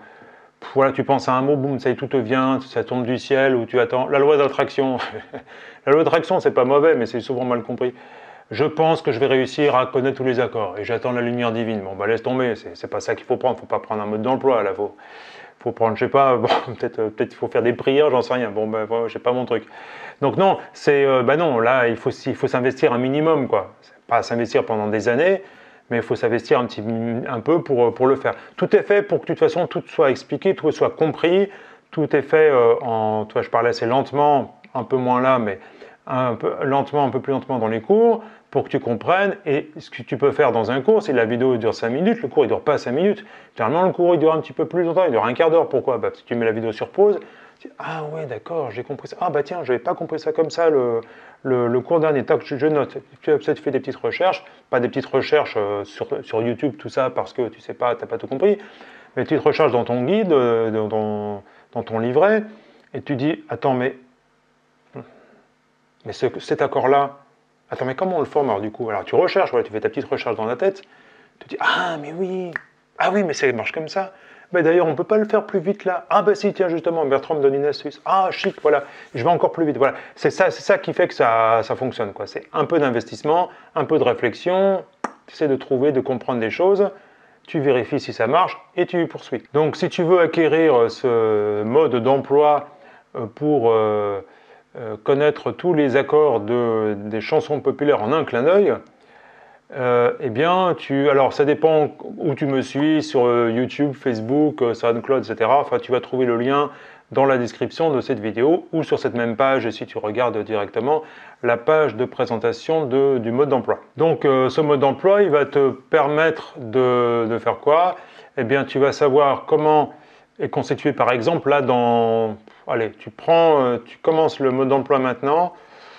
voilà, tu penses à un mot, boum, ça y est, tout te vient, ça tombe du ciel, ou tu attends. La loi d'attraction. La loi d'attraction, c'est pas mauvais, mais c'est souvent mal compris. je pense que je vais réussir à connaître tous les accords et j'attends la lumière divine. Bon, bah laisse tomber, c'est pas ça qu'il faut prendre. Faut pas prendre un mode d'emploi là. Faut prendre, je sais pas, bon, peut-être il faut faire des prières, j'en sais rien. Bon, ben voilà, j'ai pas mon truc. Donc non, bah non, là il faut s'investir un minimum quoi. Pas s'investir pendant des années, mais il faut s'investir un peu pour le faire. Tout est fait pour que de toute façon tout soit expliqué, tout soit compris. Tout est fait toi je parlais assez lentement, un peu moins là, mais un peu lentement, un peu plus lentement dans les cours, pour que tu comprennes. Et ce que tu peux faire dans un cours, si la vidéo dure 5 minutes, le cours il dure pas 5 minutes. Généralement le cours il dure un petit peu plus longtemps, il dure un quart d'heure. Pourquoi? Parce que tu mets la vidéo sur pause, tu dis, ah ouais d'accord, j'ai compris ça. Ah bah tiens, j'avais pas compris ça comme ça le cours dernier. Tac, je note. Tu fais des petites recherches, pas des petites recherches sur YouTube, tout ça, parce que tu sais pas, t'as pas tout compris, mais tu te recherches dans ton guide, dans ton livret, et tu dis, attends, mais cet accord-là, attends, mais comment on le forme alors du coup? Alors tu recherches, voilà, tu fais ta petite recherche dans la tête, tu te dis, ah oui, mais ça marche comme ça. Ben, d'ailleurs, on ne peut pas le faire plus vite là. Ah ben si, tiens, justement, Bertrand me donne une astuce. Ah, chic, voilà, je vais encore plus vite. Voilà, c'est ça qui fait que ça fonctionne, quoi. C'est un peu d'investissement, un peu de réflexion, tu essaies de trouver, de comprendre des choses, tu vérifies si ça marche et tu poursuis. Donc si tu veux acquérir ce mode d'emploi pour connaître tous les accords des chansons populaires en un clin d'œil, eh bien, alors ça dépend où tu me suis, sur YouTube, Facebook, SoundCloud, etc. Enfin, tu vas trouver le lien dans la description de cette vidéo ou sur cette même page, si tu regardes directement la page de présentation du mode d'emploi. Donc, ce mode d'emploi, il va te permettre de faire quoi? Eh bien, tu vas savoir comment est constitué, par exemple, là, allez, tu commences le mode d'emploi maintenant,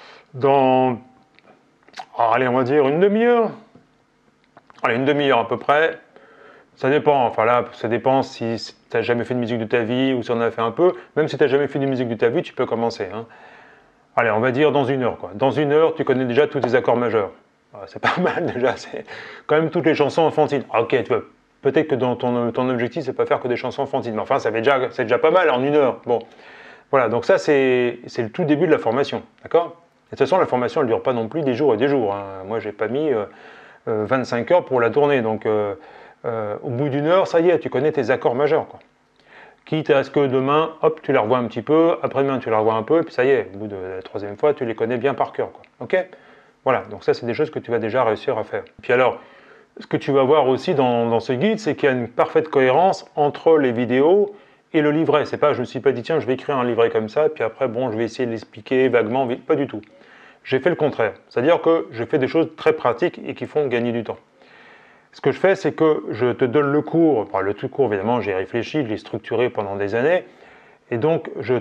allez, on va dire une demi-heure. Allez, une demi-heure à peu près. Ça dépend, enfin là, ça dépend si tu n'as jamais fait de musique de ta vie ou si on en a fait un peu. Même si tu n'as jamais fait de musique de ta vie, tu peux commencer. Hein. Allez, on va dire dans une heure, quoi. Dans une heure, tu connais déjà tous tes accords majeurs. C'est pas mal déjà, c'est quand même toutes les chansons enfantines. Ok, tu vois, peut-être que dans ton objectif, c'est pas faire que des chansons enfantines. Mais enfin, c'est déjà pas mal en une heure. Bon, voilà, donc ça, c'est le tout début de la formation, d'accord? De toute façon, la formation, elle ne dure pas non plus des jours et des jours. Hein. Moi, j'ai pas mis 25 heures pour la tournée. Donc, au bout d'une heure, ça y est, tu connais tes accords majeurs. Quoi. Quitte à ce que demain, hop, tu les revois un petit peu, après-demain, tu les revois un peu, et puis ça y est, au bout de la troisième fois, tu les connais bien par cœur. Quoi. Ok? Voilà, donc ça, c'est des choses que tu vas déjà réussir à faire. Puis alors, ce que tu vas voir aussi dans ce guide, c'est qu'il y a une parfaite cohérence entre les vidéos et le livret. C'est pas, je me suis pas dit, tiens, je vais écrire un livret comme ça, puis après, bon, je vais essayer de l'expliquer vaguement, pas du tout. J'ai fait le contraire. C'est-à-dire que je fais des choses très pratiques et qui font gagner du temps. Ce que je fais, c'est que je te donne le cours. Enfin, le tout cours, évidemment, j'ai réfléchi, je l'ai structuré pendant des années. Et donc, je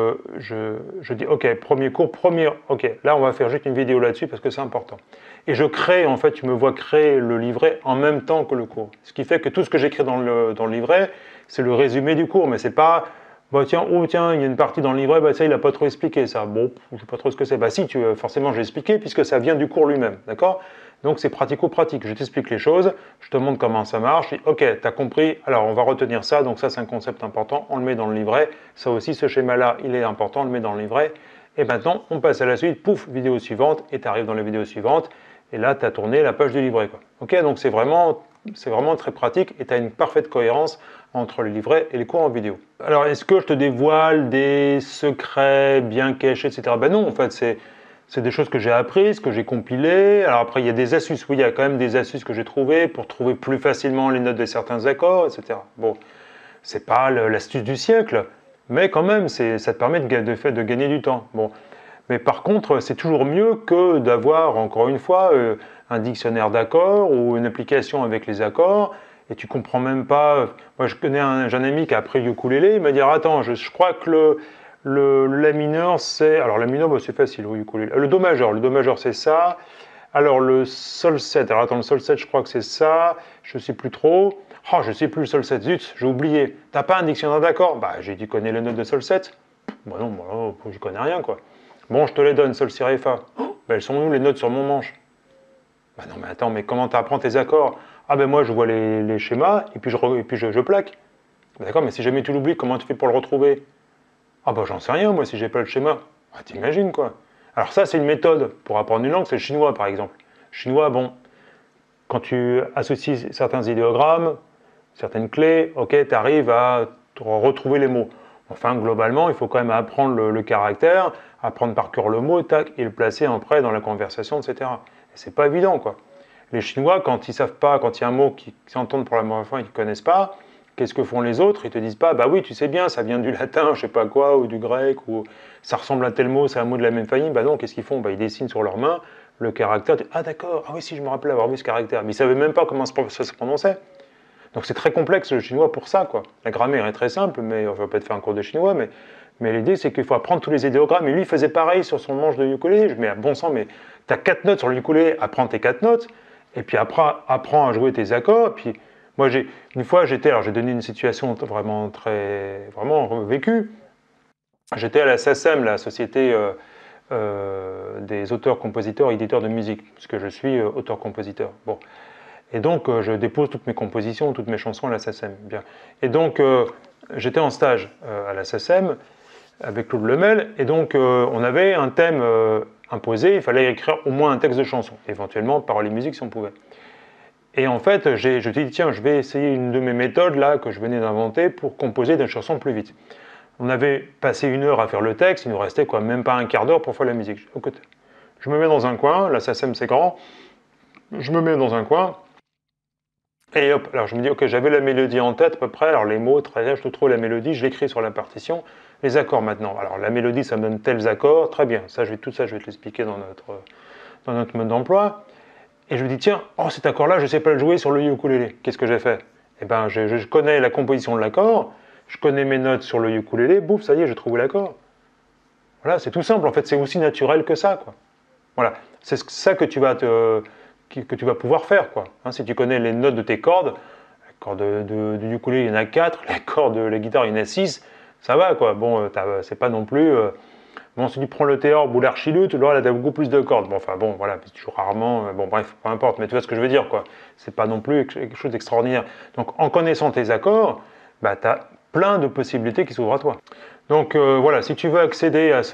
dis, OK, premier cours, OK, là, on va faire juste une vidéo là-dessus parce que c'est important. Et je crée, en fait, tu me vois créer le livret en même temps que le cours. Ce qui fait que tout ce que j'écris dans le livret, c'est le résumé du cours, mais c'est pas... Bah tiens, il y a une partie dans le livret, bah ça il n'a pas trop expliqué ça. Bon, je ne sais pas trop ce que c'est. Bah si, forcément j'ai expliqué puisque ça vient du cours lui-même, d'accord? Donc c'est pratico-pratique. Je t'explique les choses, je te montre comment ça marche. Je dis, ok, tu as compris, alors on va retenir ça, donc ça c'est un concept important, on le met dans le livret. Ça aussi, ce schéma-là, il est important, on le met dans le livret. Et maintenant, on passe à la suite, pouf, vidéo suivante, et tu arrives dans la vidéo suivante, et là tu as tourné la page du livret. Quoi. Ok, donc c'est vraiment très pratique et tu as une parfaite cohérence entre le livret et les cours en vidéo. Alors, est-ce que je te dévoile des secrets bien cachés, etc. Ben non, en fait, c'est des choses que j'ai apprises, que j'ai compilées. Alors après, il y a des astuces. Oui, il y a quand même des astuces que j'ai trouvées pour trouver plus facilement les notes de certains accords, etc. Bon, c'est pas l'astuce du siècle, mais quand même, ça te permet de gagner du temps. Bon. Mais par contre, c'est toujours mieux que d'avoir, encore une fois, un dictionnaire d'accords ou une application avec les accords et tu comprends même pas. Moi, j'ai un ami qui a appris le ukulélé, il m'a dit attends, je crois que le la mineur c'est. Alors la mineur, bah, c'est facile au ukulélé. Le do majeur c'est ça. Alors le sol 7, alors attends, le sol 7, je crois que c'est ça, je sais plus trop. Oh, je sais plus le sol 7, zut, j'ai oublié. T'as pas un dictionnaire d'accords? Bah, j'ai dit connais les notes de sol 7. Bah non, moi, je connais rien quoi. Bon, je te les donne, sol, si, ré, fa. Oh, bah, elles sont où les notes sur mon manche? Bah non, mais attends, mais comment tu apprends tes accords? Ah ben moi, je vois les schémas, et puis je plaque. D'accord, mais si jamais tu l'oublies, comment tu fais pour le retrouver? Ah bah j'en sais rien, moi, si j'ai pas le schéma. Ah, t'imagines, quoi. Alors ça, c'est une méthode pour apprendre une langue, c'est le chinois, par exemple. Chinois, bon, quand tu associes certains idéogrammes, certaines clés, ok, tu arrives à retrouver les mots. Enfin, globalement, il faut quand même apprendre le caractère, apprendre par cœur le mot, tac, et le placer après dans la conversation, etc. Et c'est pas évident, quoi. Les Chinois, quand ils savent pas, quand il y a un mot qu'ils entendent pour la première fois et qu'ils connaissent pas, qu'est-ce que font les autres? Ils te disent pas, bah oui, tu sais bien, ça vient du latin, je sais pas quoi, ou du grec, ou ça ressemble à tel mot, c'est un mot de la même famille. Bah non, qu'est-ce qu'ils font? Bah ils dessinent sur leurs mains le caractère. Ah d'accord, ah oui, si je me rappelais avoir vu ce caractère. Mais ils savaient même pas comment ça se prononçait. Donc c'est très complexe le chinois pour ça, quoi. La grammaire est très simple, mais on va peut-être faire un cours de chinois, mais l'idée c'est qu'il faut apprendre tous les idéogrammes. Et lui il faisait pareil sur son manche de ukulélé. Je me dis, ah, bon sang, mais tu as 4 notes sur le ukulélé, apprends tes 4 notes, et puis après apprends à jouer tes accords. Et puis moi une fois alors j'ai donné une situation vraiment vécue. J'étais à la SACEM, la Société des auteurs, compositeurs, éditeurs de musique, puisque je suis auteur-compositeur. Bon. Et donc, je dépose toutes mes compositions, toutes mes chansons à la SACEM. Bien. Et donc, j'étais en stage à la SACEM avec Claude Lemel, et donc on avait un thème imposé, il fallait écrire au moins un texte de chanson, éventuellement paroles et musique si on pouvait. Et en fait, je me suis dit, tiens, je vais essayer une de mes méthodes là que je venais d'inventer pour composer des chansons plus vite. On avait passé 1 heure à faire le texte, il nous restait quoi, même pas un quart d'heure pour faire la musique. Je me mets dans un coin, la SACEM c'est grand, je me mets dans un coin, et hop, alors je me dis, ok, j'avais la mélodie en tête à peu près, alors les mots, très bien, je trouve la mélodie, je l'écris sur la partition, les accords maintenant. Alors la mélodie, ça me donne tels accords, très bien, tout ça, je vais te l'expliquer dans notre mode d'emploi. Et je me dis, tiens, oh cet accord-là, je ne sais pas le jouer sur le ukulélé. Qu'est-ce que j'ai fait? Eh bien, je connais la composition de l'accord, je connais mes notes sur le ukulélé, bouf, ça y est, j'ai trouvé l'accord. Voilà, c'est tout simple, en fait, c'est aussi naturel que ça, quoi. Voilà, c'est ça que tu vas pouvoir faire, quoi. Hein, si tu connais les notes de tes cordes, les cordes du ukulélé, il y en a 4, les cordes de la guitare, il y en a 6, ça va, quoi. Bon, c'est pas non plus... bon, si tu prends le théorbe ou l'archiluth, là, tu as beaucoup plus de cordes. Bon, enfin, bon, voilà, tu joues rarement... bon, bref, peu importe, mais tu vois ce que je veux dire, quoi. C'est pas non plus quelque chose d'extraordinaire. Donc, en connaissant tes accords, bah, tu as plein de possibilités qui s'ouvrent à toi. Donc, voilà, si tu veux accéder à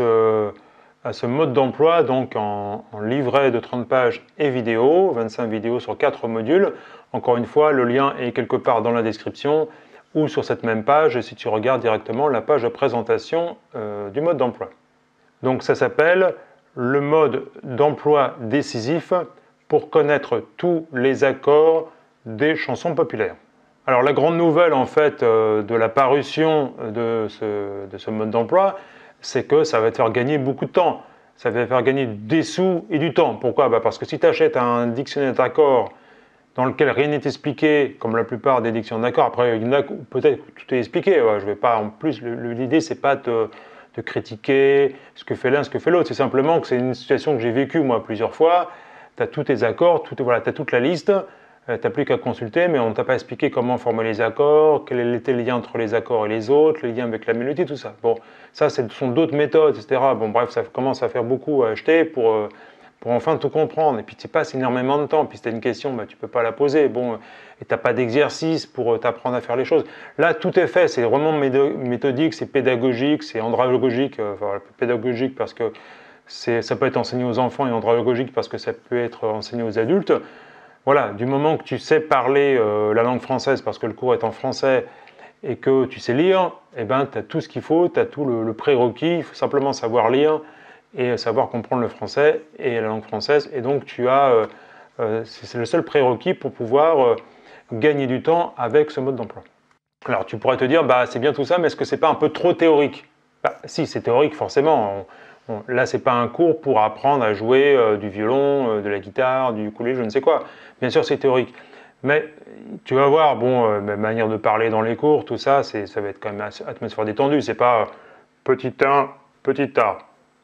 ce mode d'emploi, donc en livret de 30 pages et vidéo, 25 vidéos sur 4 modules. Encore une fois, le lien est quelque part dans la description ou sur cette même page si tu regardes directement la page de présentation du mode d'emploi. Donc ça s'appelle le mode d'emploi décisif pour connaître tous les accords des chansons populaires. Alors la grande nouvelle en fait de la parution de ce mode d'emploi, c'est que ça va te faire gagner beaucoup de temps. Ça va te faire gagner des sous et du temps. Pourquoi? Parce que si tu achètes un dictionnaire d'accords dans lequel rien n'est expliqué, comme la plupart des dictionnaires d'accords, après il y en a peut-être que tout est expliqué. Je vais pas, en plus, l'idée c'est pas de critiquer ce que fait l'un, ce que fait l'autre. C'est simplement que c'est une situation que j'ai vécue moi plusieurs fois. Tu as tous tes accords, tu as toute la liste. Tu n'as plus qu'à consulter, mais on ne t'a pas expliqué comment former les accords, quel était le lien entre les accords et les autres, le lien avec la mélodie, tout ça. Bon, ça, ce sont d'autres méthodes, etc. Bon, bref, ça commence à faire beaucoup à acheter pour enfin tout comprendre. Et puis, tu passes énormément de temps. Puis, si tu as une question, bah, tu ne peux pas la poser. Bon, et tu n'as pas d'exercice pour t'apprendre à faire les choses. Là, tout est fait. C'est vraiment méthodique, c'est pédagogique, c'est andragogique. Enfin, pédagogique parce que ça peut être enseigné aux enfants et andragogique parce que ça peut être enseigné aux adultes. Voilà, du moment que tu sais parler la langue française parce que le cours est en français et que tu sais lire, eh ben, tu as tout ce qu'il faut, tu as tout le prérequis, il faut simplement savoir lire et savoir comprendre le français et la langue française. Et donc, c'est le seul prérequis pour pouvoir gagner du temps avec ce mode d'emploi. Alors, tu pourrais te dire, bah, c'est bien tout ça, mais est-ce que c'est pas un peu trop théorique? Bah, si, c'est théorique, forcément. Là, c'est pas un cours pour apprendre à jouer du violon, de la guitare, du ukulélé, je ne sais quoi. Bien sûr, c'est théorique. Mais tu vas voir, ma manière de parler dans les cours, tout ça, ça va être quand même atmosphère détendue. C'est pas petit 1, petit A,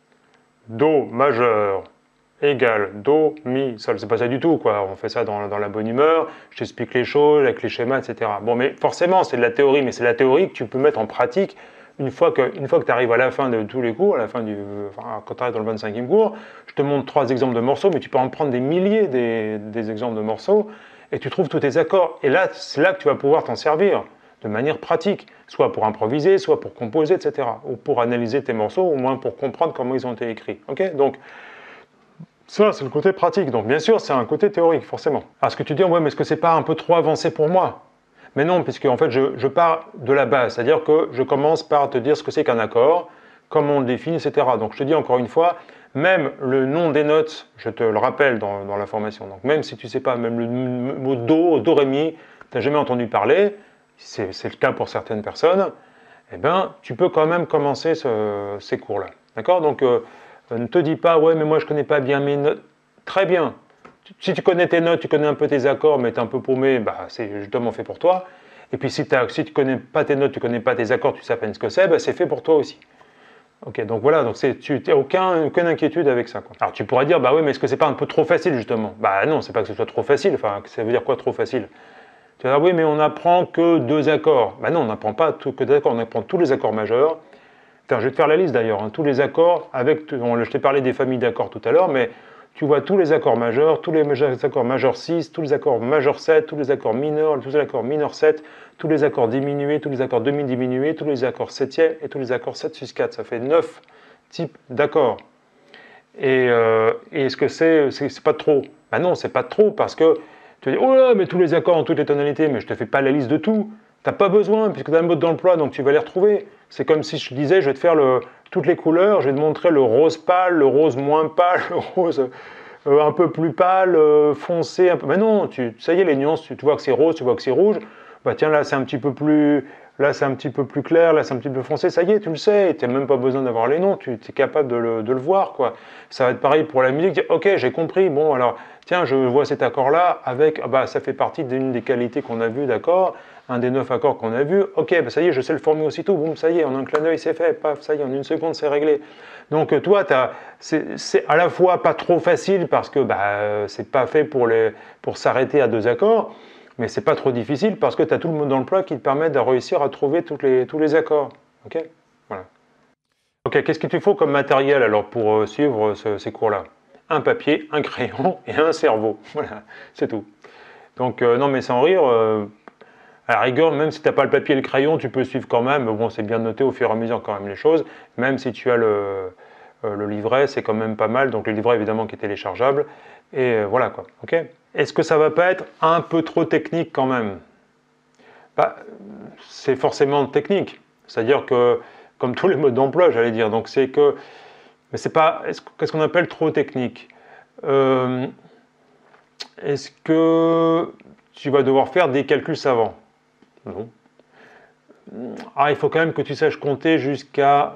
Do majeur, égale Do, Mi, Sol. C'est pas ça du tout, quoi. On fait ça dans la bonne humeur, je t'explique les choses avec les schémas, etc. Bon, mais forcément, c'est de la théorie, mais c'est la théorie que tu peux mettre en pratique une fois que tu arrives à la fin de tous les cours, quand tu arrives dans le 25e cours, je te montre 3 exemples de morceaux, mais tu peux en prendre des milliers des exemples de morceaux, et tu trouves tous tes accords. Et là, c'est là que tu vas pouvoir t'en servir de manière pratique, soit pour improviser, soit pour composer, etc. Ou pour analyser tes morceaux, au moins pour comprendre comment ils ont été écrits. Okay, donc, Ça, c'est le côté pratique. Donc, bien sûr, c'est un côté théorique, forcément. Alors, ce que tu dis, ouais, mais est-ce que c'est pas un peu trop avancé pour moi? Mais non, puisque en fait, je pars de la base. C'est-à-dire que je commence par te dire ce que c'est qu'un accord, comment on le définit, etc. Donc, je te dis encore une fois, même le nom des notes, je te le rappelle dans la formation. Donc, même si tu ne sais pas, même le mot do, ré, mi, tu n'as jamais entendu parler, c'est le cas pour certaines personnes, eh bien, tu peux quand même commencer ces cours-là. D'accord? Donc, ne te dis pas, ouais, mais moi, je ne connais pas bien mes notes. Très bien. Si tu connais tes notes, tu connais un peu tes accords, mais tu es un peu paumé, bah, c'est justement fait pour toi. Et puis, si tu ne connais pas tes notes, tu ne connais pas tes accords, tu sais à peine ce que c'est, bah, c'est fait pour toi aussi. Ok, donc voilà, donc tu n'as aucune inquiétude avec ça, quoi. Alors tu pourrais dire, bah oui, mais est-ce que c'est pas un peu trop facile justement? Bah non, c'est pas que ce soit trop facile, enfin, ça veut dire quoi trop facile? Tu vas dire, oui, mais on n'apprend que 2 accords. Bah non, on n'apprend pas que 2 accords, on apprend tous les accords majeurs. Attends, je vais te faire la liste d'ailleurs, hein, tous les accords, je t'ai parlé des familles d'accords tout à l'heure, mais tu vois tous les accords majeurs, tous les accords majeurs 6, tous les accords majeurs 7, tous les accords mineurs, tous les accords mineurs 7, tous les accords diminués, tous les accords demi-diminués, tous les accords septièmes et tous les accords 7 sus 4. Ça fait 9 types d'accords. Et est-ce que c'est pas trop? Ben non, c'est pas trop parce que tu dis, oh là, mais tous les accords en toutes les tonalités, mais je te fais pas la liste de tout. Tu n'as pas besoin, puisque tu as un mode d'emploi, donc tu vas les retrouver. C'est comme si je te disais, je vais te faire toutes les couleurs, je vais te montrer le rose pâle, le rose moins pâle, le rose un peu plus pâle, foncé, un peu. Mais non, ça y est, les nuances, tu vois que c'est rose, tu vois que c'est rouge. Bah tiens, là c'est un petit peu plus. Là c'est un petit peu plus clair, là c'est un petit peu foncé, ça y est, tu le sais, tu n'as même pas besoin d'avoir les noms, tu es capable de le voir, quoi. Ça va être pareil pour la musique, ok, j'ai compris, bon alors, tiens, je vois cet accord-là avec, ah bah ça fait partie d'une des qualités qu'on a vues, d'accord, un des 9 accords qu'on a vus, ok, bah ça y est, je sais le former aussitôt, boum, ça y est, en un clin d'œil c'est fait, paf, ça y est, en une seconde c'est réglé. Donc toi, c'est à la fois pas trop facile parce que bah, c'est pas fait pour s'arrêter à 2 accords, mais c'est pas trop difficile parce que tu as tout le mode d'emploi qui te permet de réussir à trouver tous les accords. Ok, voilà. Ok, qu'est-ce qu'il te faut comme matériel alors pour suivre ces cours-là? Un papier, un crayon et un cerveau. Voilà, c'est tout. Donc non, mais sans rire, à la rigueur, même si tu n'as pas le papier et le crayon, tu peux suivre quand même. Bon, c'est bien noté au fur et à mesure quand même les choses. Même si tu as le livret, c'est quand même pas mal. Donc le livret évidemment qui est téléchargeable. Et voilà quoi. Ok. Est-ce que ça va pas être un peu trop technique quand même? Bah, c'est forcément technique. C'est-à-dire que, comme tous les modes d'emploi, j'allais dire, donc c'est que. Mais c'est pas. Qu'est-ce qu'on appelle trop technique? Est-ce que tu vas devoir faire des calculs savants? Non. Ah, il faut quand même que tu saches compter jusqu'à.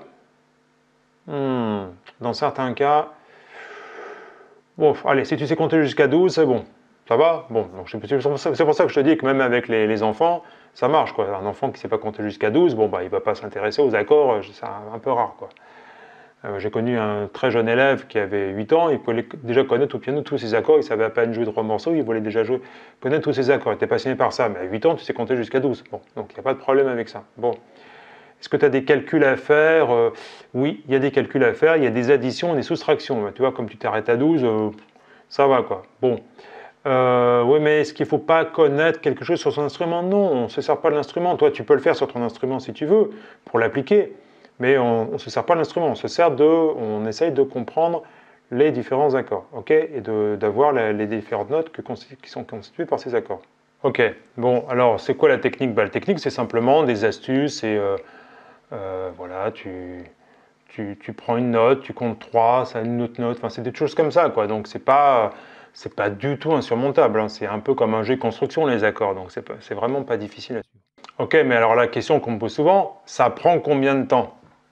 Dans certains cas. Bon, allez, si tu sais compter jusqu'à 12, c'est bon. Ça va? Bon, donc c'est pour ça que je te dis que même avec les enfants, ça marche, quoi. Un enfant qui ne sait pas compter jusqu'à 12, bon, bah, il ne va pas s'intéresser aux accords, c'est un peu rare, quoi. J'ai connu un très jeune élève qui avait 8 ans, il voulait déjà connaître au piano tous ses accords, il savait à peine jouer 3 morceaux, il voulait déjà connaître tous ses accords, il était passionné par ça, mais à 8 ans, tu sais compter jusqu'à 12. Bon, donc il n'y a pas de problème avec ça. Bon. Est-ce que tu as des calculs à faire? Oui, il y a des calculs à faire, il y a des additions et des soustractions. Tu vois, comme tu t'arrêtes à 12, ça va, quoi. Bon. Oui, mais est-ce qu'il ne faut pas connaître quelque chose sur son instrument? Non, on ne se sert pas de l'instrument. Toi, tu peux le faire sur ton instrument si tu veux, pour l'appliquer. Mais on ne se sert pas de l'instrument. On essaye de comprendre les différents accords, ok? Et d'avoir les différentes notes qui sont constituées par ces accords. Ok, bon, alors c'est quoi la technique? Bah, la technique, c'est simplement des astuces et voilà, tu prends une note, tu comptes 3, ça a une autre note, enfin c'est des choses comme ça, quoi. Donc c'est pas du tout insurmontable, hein. C'est un peu comme un jeu de construction, les accords, donc c'est vraiment pas difficile à suivre. Ok, mais alors la question qu'on me pose souvent, ça prend combien de temps?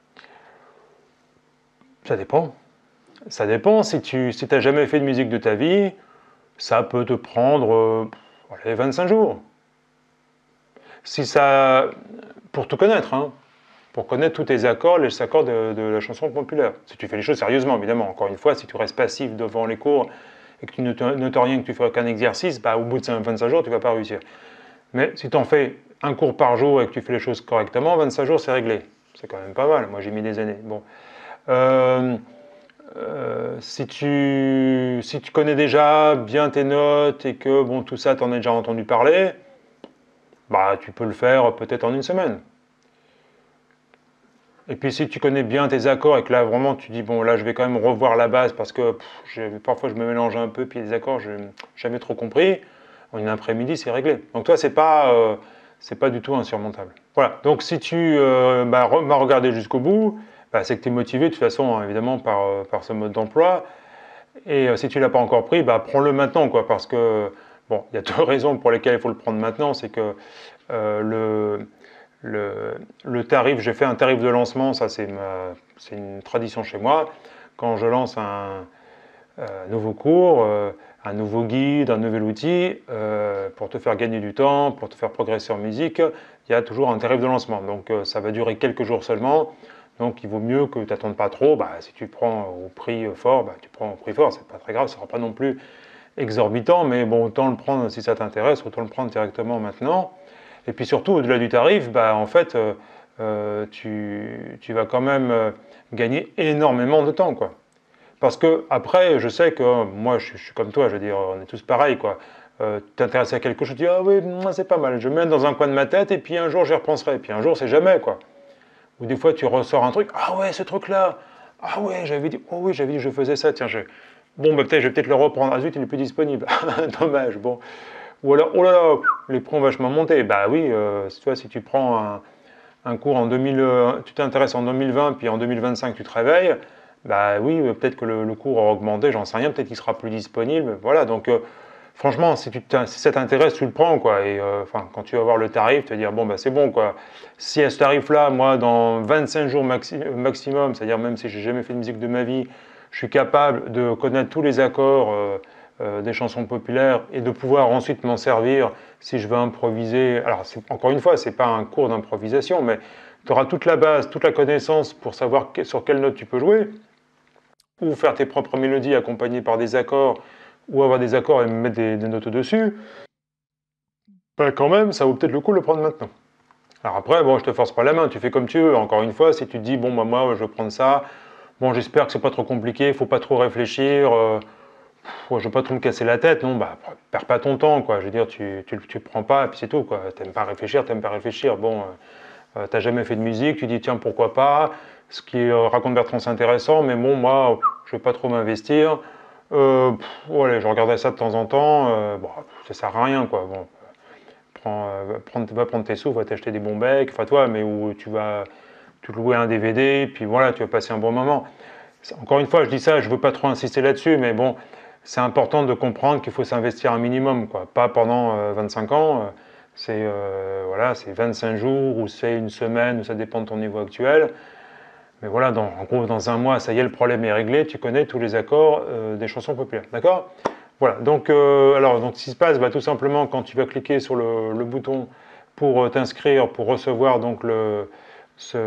Ça dépend. Ça dépend, si tu n'as jamais fait de musique de ta vie, ça peut te prendre allez, 25 jours. Si ça, pour tout connaître, hein, pour connaître tous tes accords, les accords de la chanson populaire. Si tu fais les choses sérieusement, évidemment. Encore une fois, si tu restes passif devant les cours et que tu notes rien, que tu fais aucun exercice, bah, au bout de 25 jours, tu ne vas pas réussir. Mais si tu en fais un cours par jour et que tu fais les choses correctement, 25 jours, c'est réglé. C'est quand même pas mal. Moi, j'ai mis des années. Bon. Si tu connais déjà bien tes notes et que bon, tout ça, tu en as déjà entendu parler, bah, tu peux le faire peut-être en une semaine. Et puis si tu connais bien tes accords et que là vraiment tu dis bon là je vais quand même revoir la base parce que parfois je me mélange un peu puis les accords je n'ai jamais trop compris, en une après-midi c'est réglé. Donc toi c'est pas du tout insurmontable. Voilà, donc si tu m'as regardé jusqu'au bout, bah, c'est que tu es motivé de toute façon hein, évidemment par ce mode d'emploi. Et si tu ne l'as pas encore pris, bah, prends-le maintenant quoi, parce que bon, il y a deux raisons pour lesquelles il faut le prendre maintenant, c'est que euh, le tarif, j'ai fait un tarif de lancement, ça c'est une tradition chez moi. Quand je lance un nouveau cours, un nouveau guide, un nouvel outil, pour te faire gagner du temps, pour te faire progresser en musique, il y a toujours un tarif de lancement. Donc ça va durer quelques jours seulement. Donc il vaut mieux que tu n'attendes pas trop. Bah, si tu prends au prix fort, bah, tu prends au prix fort, c'est pas très grave, ça ne sera pas non plus exorbitant, mais bon, autant le prendre si ça t'intéresse, autant le prendre directement maintenant. Et puis surtout, au-delà du tarif, bah, en fait, tu vas quand même gagner énormément de temps, quoi. Parce que après, je sais que moi, je suis comme toi, je veux dire, on est tous pareils, quoi. Tu t'intéresses à quelque chose, tu dis ah oui, c'est pas mal. Je mets dans un coin de ma tête et puis un jour j'y repenserai. Et puis un jour, c'est jamais, quoi. Ou des fois, tu ressors un truc, ah ouais, ce truc-là, ah ouais, j'avais dit, oh oui, j'avais dit, je faisais ça, tiens, bon, bah, peut-être, je vais peut-être le reprendre. Ah zut, il n'est plus disponible. Dommage, bon. Ou alors, oh là là, les prix ont vachement monté. Bah oui, si tu prends un cours en 2000, tu t'intéresses en 2020, puis en 2025, tu te réveilles, bah oui, peut-être que le cours a augmenté, j'en sais rien, peut-être qu'il sera plus disponible. Voilà, donc franchement, si ça t'intéresse, tu le prends, quoi. Et enfin, quand tu vas voir le tarif, tu vas dire, bon, bah c'est bon, quoi. Si à ce tarif-là, moi, dans 25 jours maximum, c'est-à-dire même si j'ai jamais fait de musique de ma vie, je suis capable de connaître tous les accords des chansons populaires et de pouvoir ensuite m'en servir si je veux improviser. Alors, encore une fois, c'est pas un cours d'improvisation, mais tu auras toute la base, toute la connaissance pour savoir sur quelle note tu peux jouer, ou faire tes propres mélodies accompagnées par des accords, ou avoir des accords et mettre des notes dessus. Ben quand même, ça vaut peut-être le coup de le prendre maintenant. Alors après, bon, je te force pas la main, tu fais comme tu veux. Encore une fois, si tu te dis, bon, bah, moi, je vais prendre ça, bon, j'espère que c'est pas trop compliqué, faut pas trop réfléchir, je vais pas trop me casser la tête, non, bah, perds pas ton temps, quoi. Je veux dire, tu le prends pas, et puis c'est tout, quoi. T'aimes pas réfléchir, t'aimes pas réfléchir. Bon, t'as jamais fait de musique, tu dis, tiens, pourquoi pas. Ce qui raconte Bertrand, c'est intéressant, mais bon, moi, je vais pas trop m'investir. Ouais, je regarderai ça de temps en temps, bon, ça sert à rien, quoi. Bon, va prendre tes sous, va t'acheter des bons becs, enfin toi, mais où tu vas te louer un DVD, puis voilà, tu vas passer un bon moment. Encore une fois, je dis ça, je veux pas trop insister là-dessus, mais bon, c'est important de comprendre qu'il faut s'investir un minimum, quoi. Pas pendant 25 ans, voilà, c'est 25 jours, ou c'est une semaine, ou ça dépend de ton niveau actuel. Mais voilà, en gros, dans un mois, ça y est, le problème est réglé, tu connais tous les accords des chansons populaires, d'accord? Voilà, donc, donc ce qui se passe, bah, tout simplement, quand tu vas cliquer sur le bouton pour t'inscrire, pour recevoir donc ce,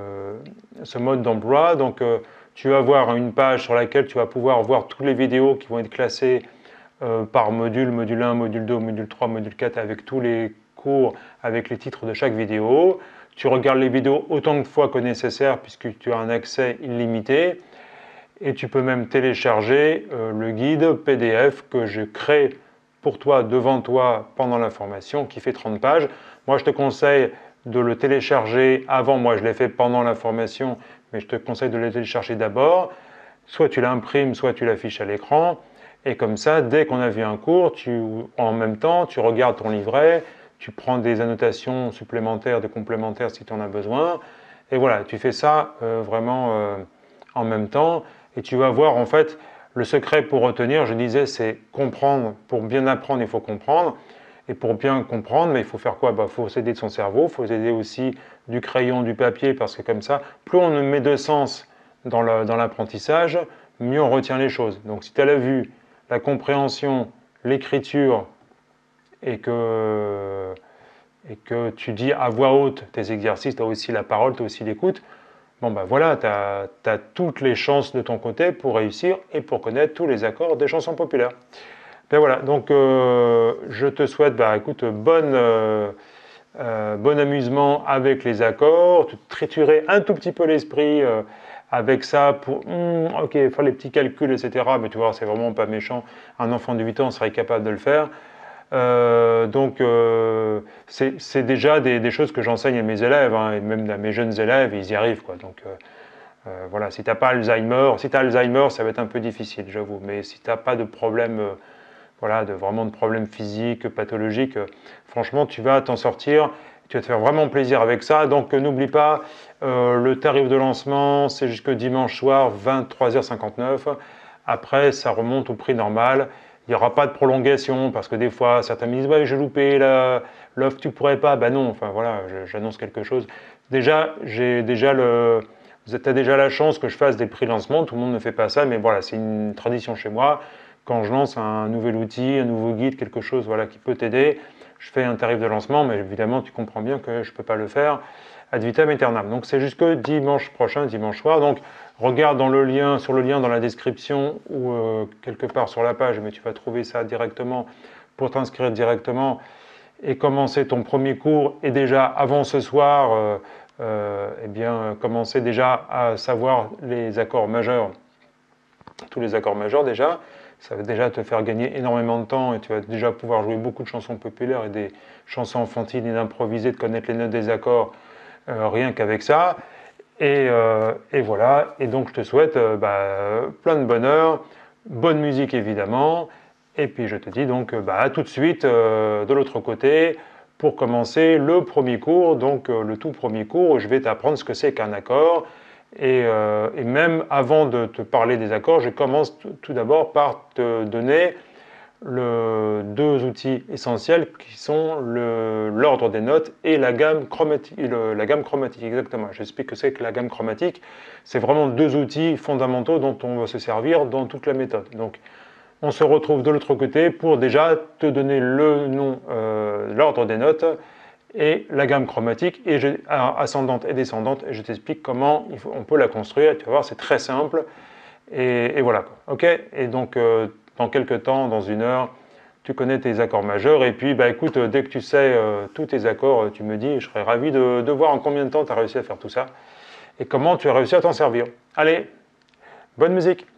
ce mode d'emploi, donc tu vas voir une page sur laquelle tu vas pouvoir voir toutes les vidéos qui vont être classées par module, module 1, module 2, module 3, module 4, avec tous les cours, avec les titres de chaque vidéo. Tu regardes les vidéos autant de fois que nécessaire, puisque tu as un accès illimité. Et tu peux même télécharger le guide PDF que je crée pour toi, devant toi, pendant la formation, qui fait 30 pages. Moi, je te conseille de le télécharger avant. Moi, je l'ai fait pendant la formation, mais je te conseille de le télécharger d'abord. Soit tu l'imprimes, soit tu l'affiches à l'écran. Et comme ça, dès qu'on a vu un cours, en même temps, tu regardes ton livret, tu prends des annotations supplémentaires, des complémentaires si tu en as besoin. Et voilà, tu fais ça vraiment en même temps. Et tu vas voir, en fait, le secret pour retenir, je disais, c'est comprendre. Pour bien apprendre, il faut comprendre. Et pour bien comprendre, mais il faut faire quoi? Il faut s'aider de son cerveau, il faut s'aider aussi du crayon, du papier, parce que comme ça, plus on met de sens dans l'apprentissage, mieux on retient les choses. Donc si tu as la vue, la compréhension, l'écriture, et que tu dis à voix haute tes exercices, tu as aussi la parole, tu as aussi l'écoute, bon ben voilà, tu as toutes les chances de ton côté pour réussir et pour connaître tous les accords des chansons populaires. Ben voilà, donc je te souhaite, écoute, bon amusement avec les accords, te triturer un tout petit peu l'esprit avec ça pour, ok, faire les petits calculs, etc. Mais tu vois, c'est vraiment pas méchant, un enfant de 8 ans serait capable de le faire. C'est déjà des choses que j'enseigne à mes élèves, hein, et même à mes jeunes élèves, ils y arrivent, quoi. Donc voilà, si tu n'as pas Alzheimer, si tu as Alzheimer, ça va être un peu difficile, j'avoue. Mais si tu n'as pas de problème, voilà, vraiment de problème physique, pathologique, franchement, tu vas t'en sortir. Tu vas te faire vraiment plaisir avec ça. Donc n'oublie pas, le tarif de lancement, c'est jusque dimanche soir, 23h59. Après, ça remonte au prix normal. Il n'y aura pas de prolongation parce que des fois, certains me disent ouais, j'ai loupé l'offre, tu pourrais pas. Ben non, enfin voilà, j'annonce quelque chose. Déjà, j'ai déjà le. Tu as déjà la chance que je fasse des prix lancement. Tout le monde ne fait pas ça, mais voilà, c'est une tradition chez moi. Quand je lance un nouvel outil, un nouveau guide, quelque chose voilà, qui peut t'aider, je fais un tarif de lancement, mais évidemment, tu comprends bien que je ne peux pas le faire ad vitam aeternam. Donc, c'est jusque dimanche prochain, dimanche soir. Donc, regarde sur le lien dans la description ou quelque part sur la page, mais tu vas trouver ça directement pour t'inscrire directement et commencer ton premier cours. Et déjà, avant ce soir, eh bien, commencer déjà à savoir les accords majeurs, tous les accords majeurs déjà. Ça va déjà te faire gagner énormément de temps et tu vas déjà pouvoir jouer beaucoup de chansons populaires et des chansons enfantines et d'improviser, de connaître les notes des accords rien qu'avec ça. Et voilà, et donc je te souhaite plein de bonheur, bonne musique évidemment, et puis je te dis donc à tout de suite de l'autre côté pour commencer le premier cours, donc le tout premier cours où je vais t'apprendre ce que c'est qu'un accord. Et même avant de te parler des accords, je commence tout d'abord par te donner deux outils essentiels qui sont l'ordre des notes et la gamme chromatique. Exactement. J'explique que c'est que la gamme chromatique. C'est vraiment deux outils fondamentaux dont on va se servir dans toute la méthode. Donc, on se retrouve de l'autre côté pour déjà te donner le nom, l'ordre des notes et la gamme chromatique et ascendante et descendante. Et je t'explique comment on peut la construire. Tu vas voir, c'est très simple. Et voilà. Ok. Et donc dans quelques temps, dans une heure, tu connais tes accords majeurs. Et puis, écoute, dès que tu sais tous tes accords, tu me dis, je serais ravi de voir en combien de temps tu as réussi à faire tout ça et comment tu as réussi à t'en servir. Allez, bonne musique!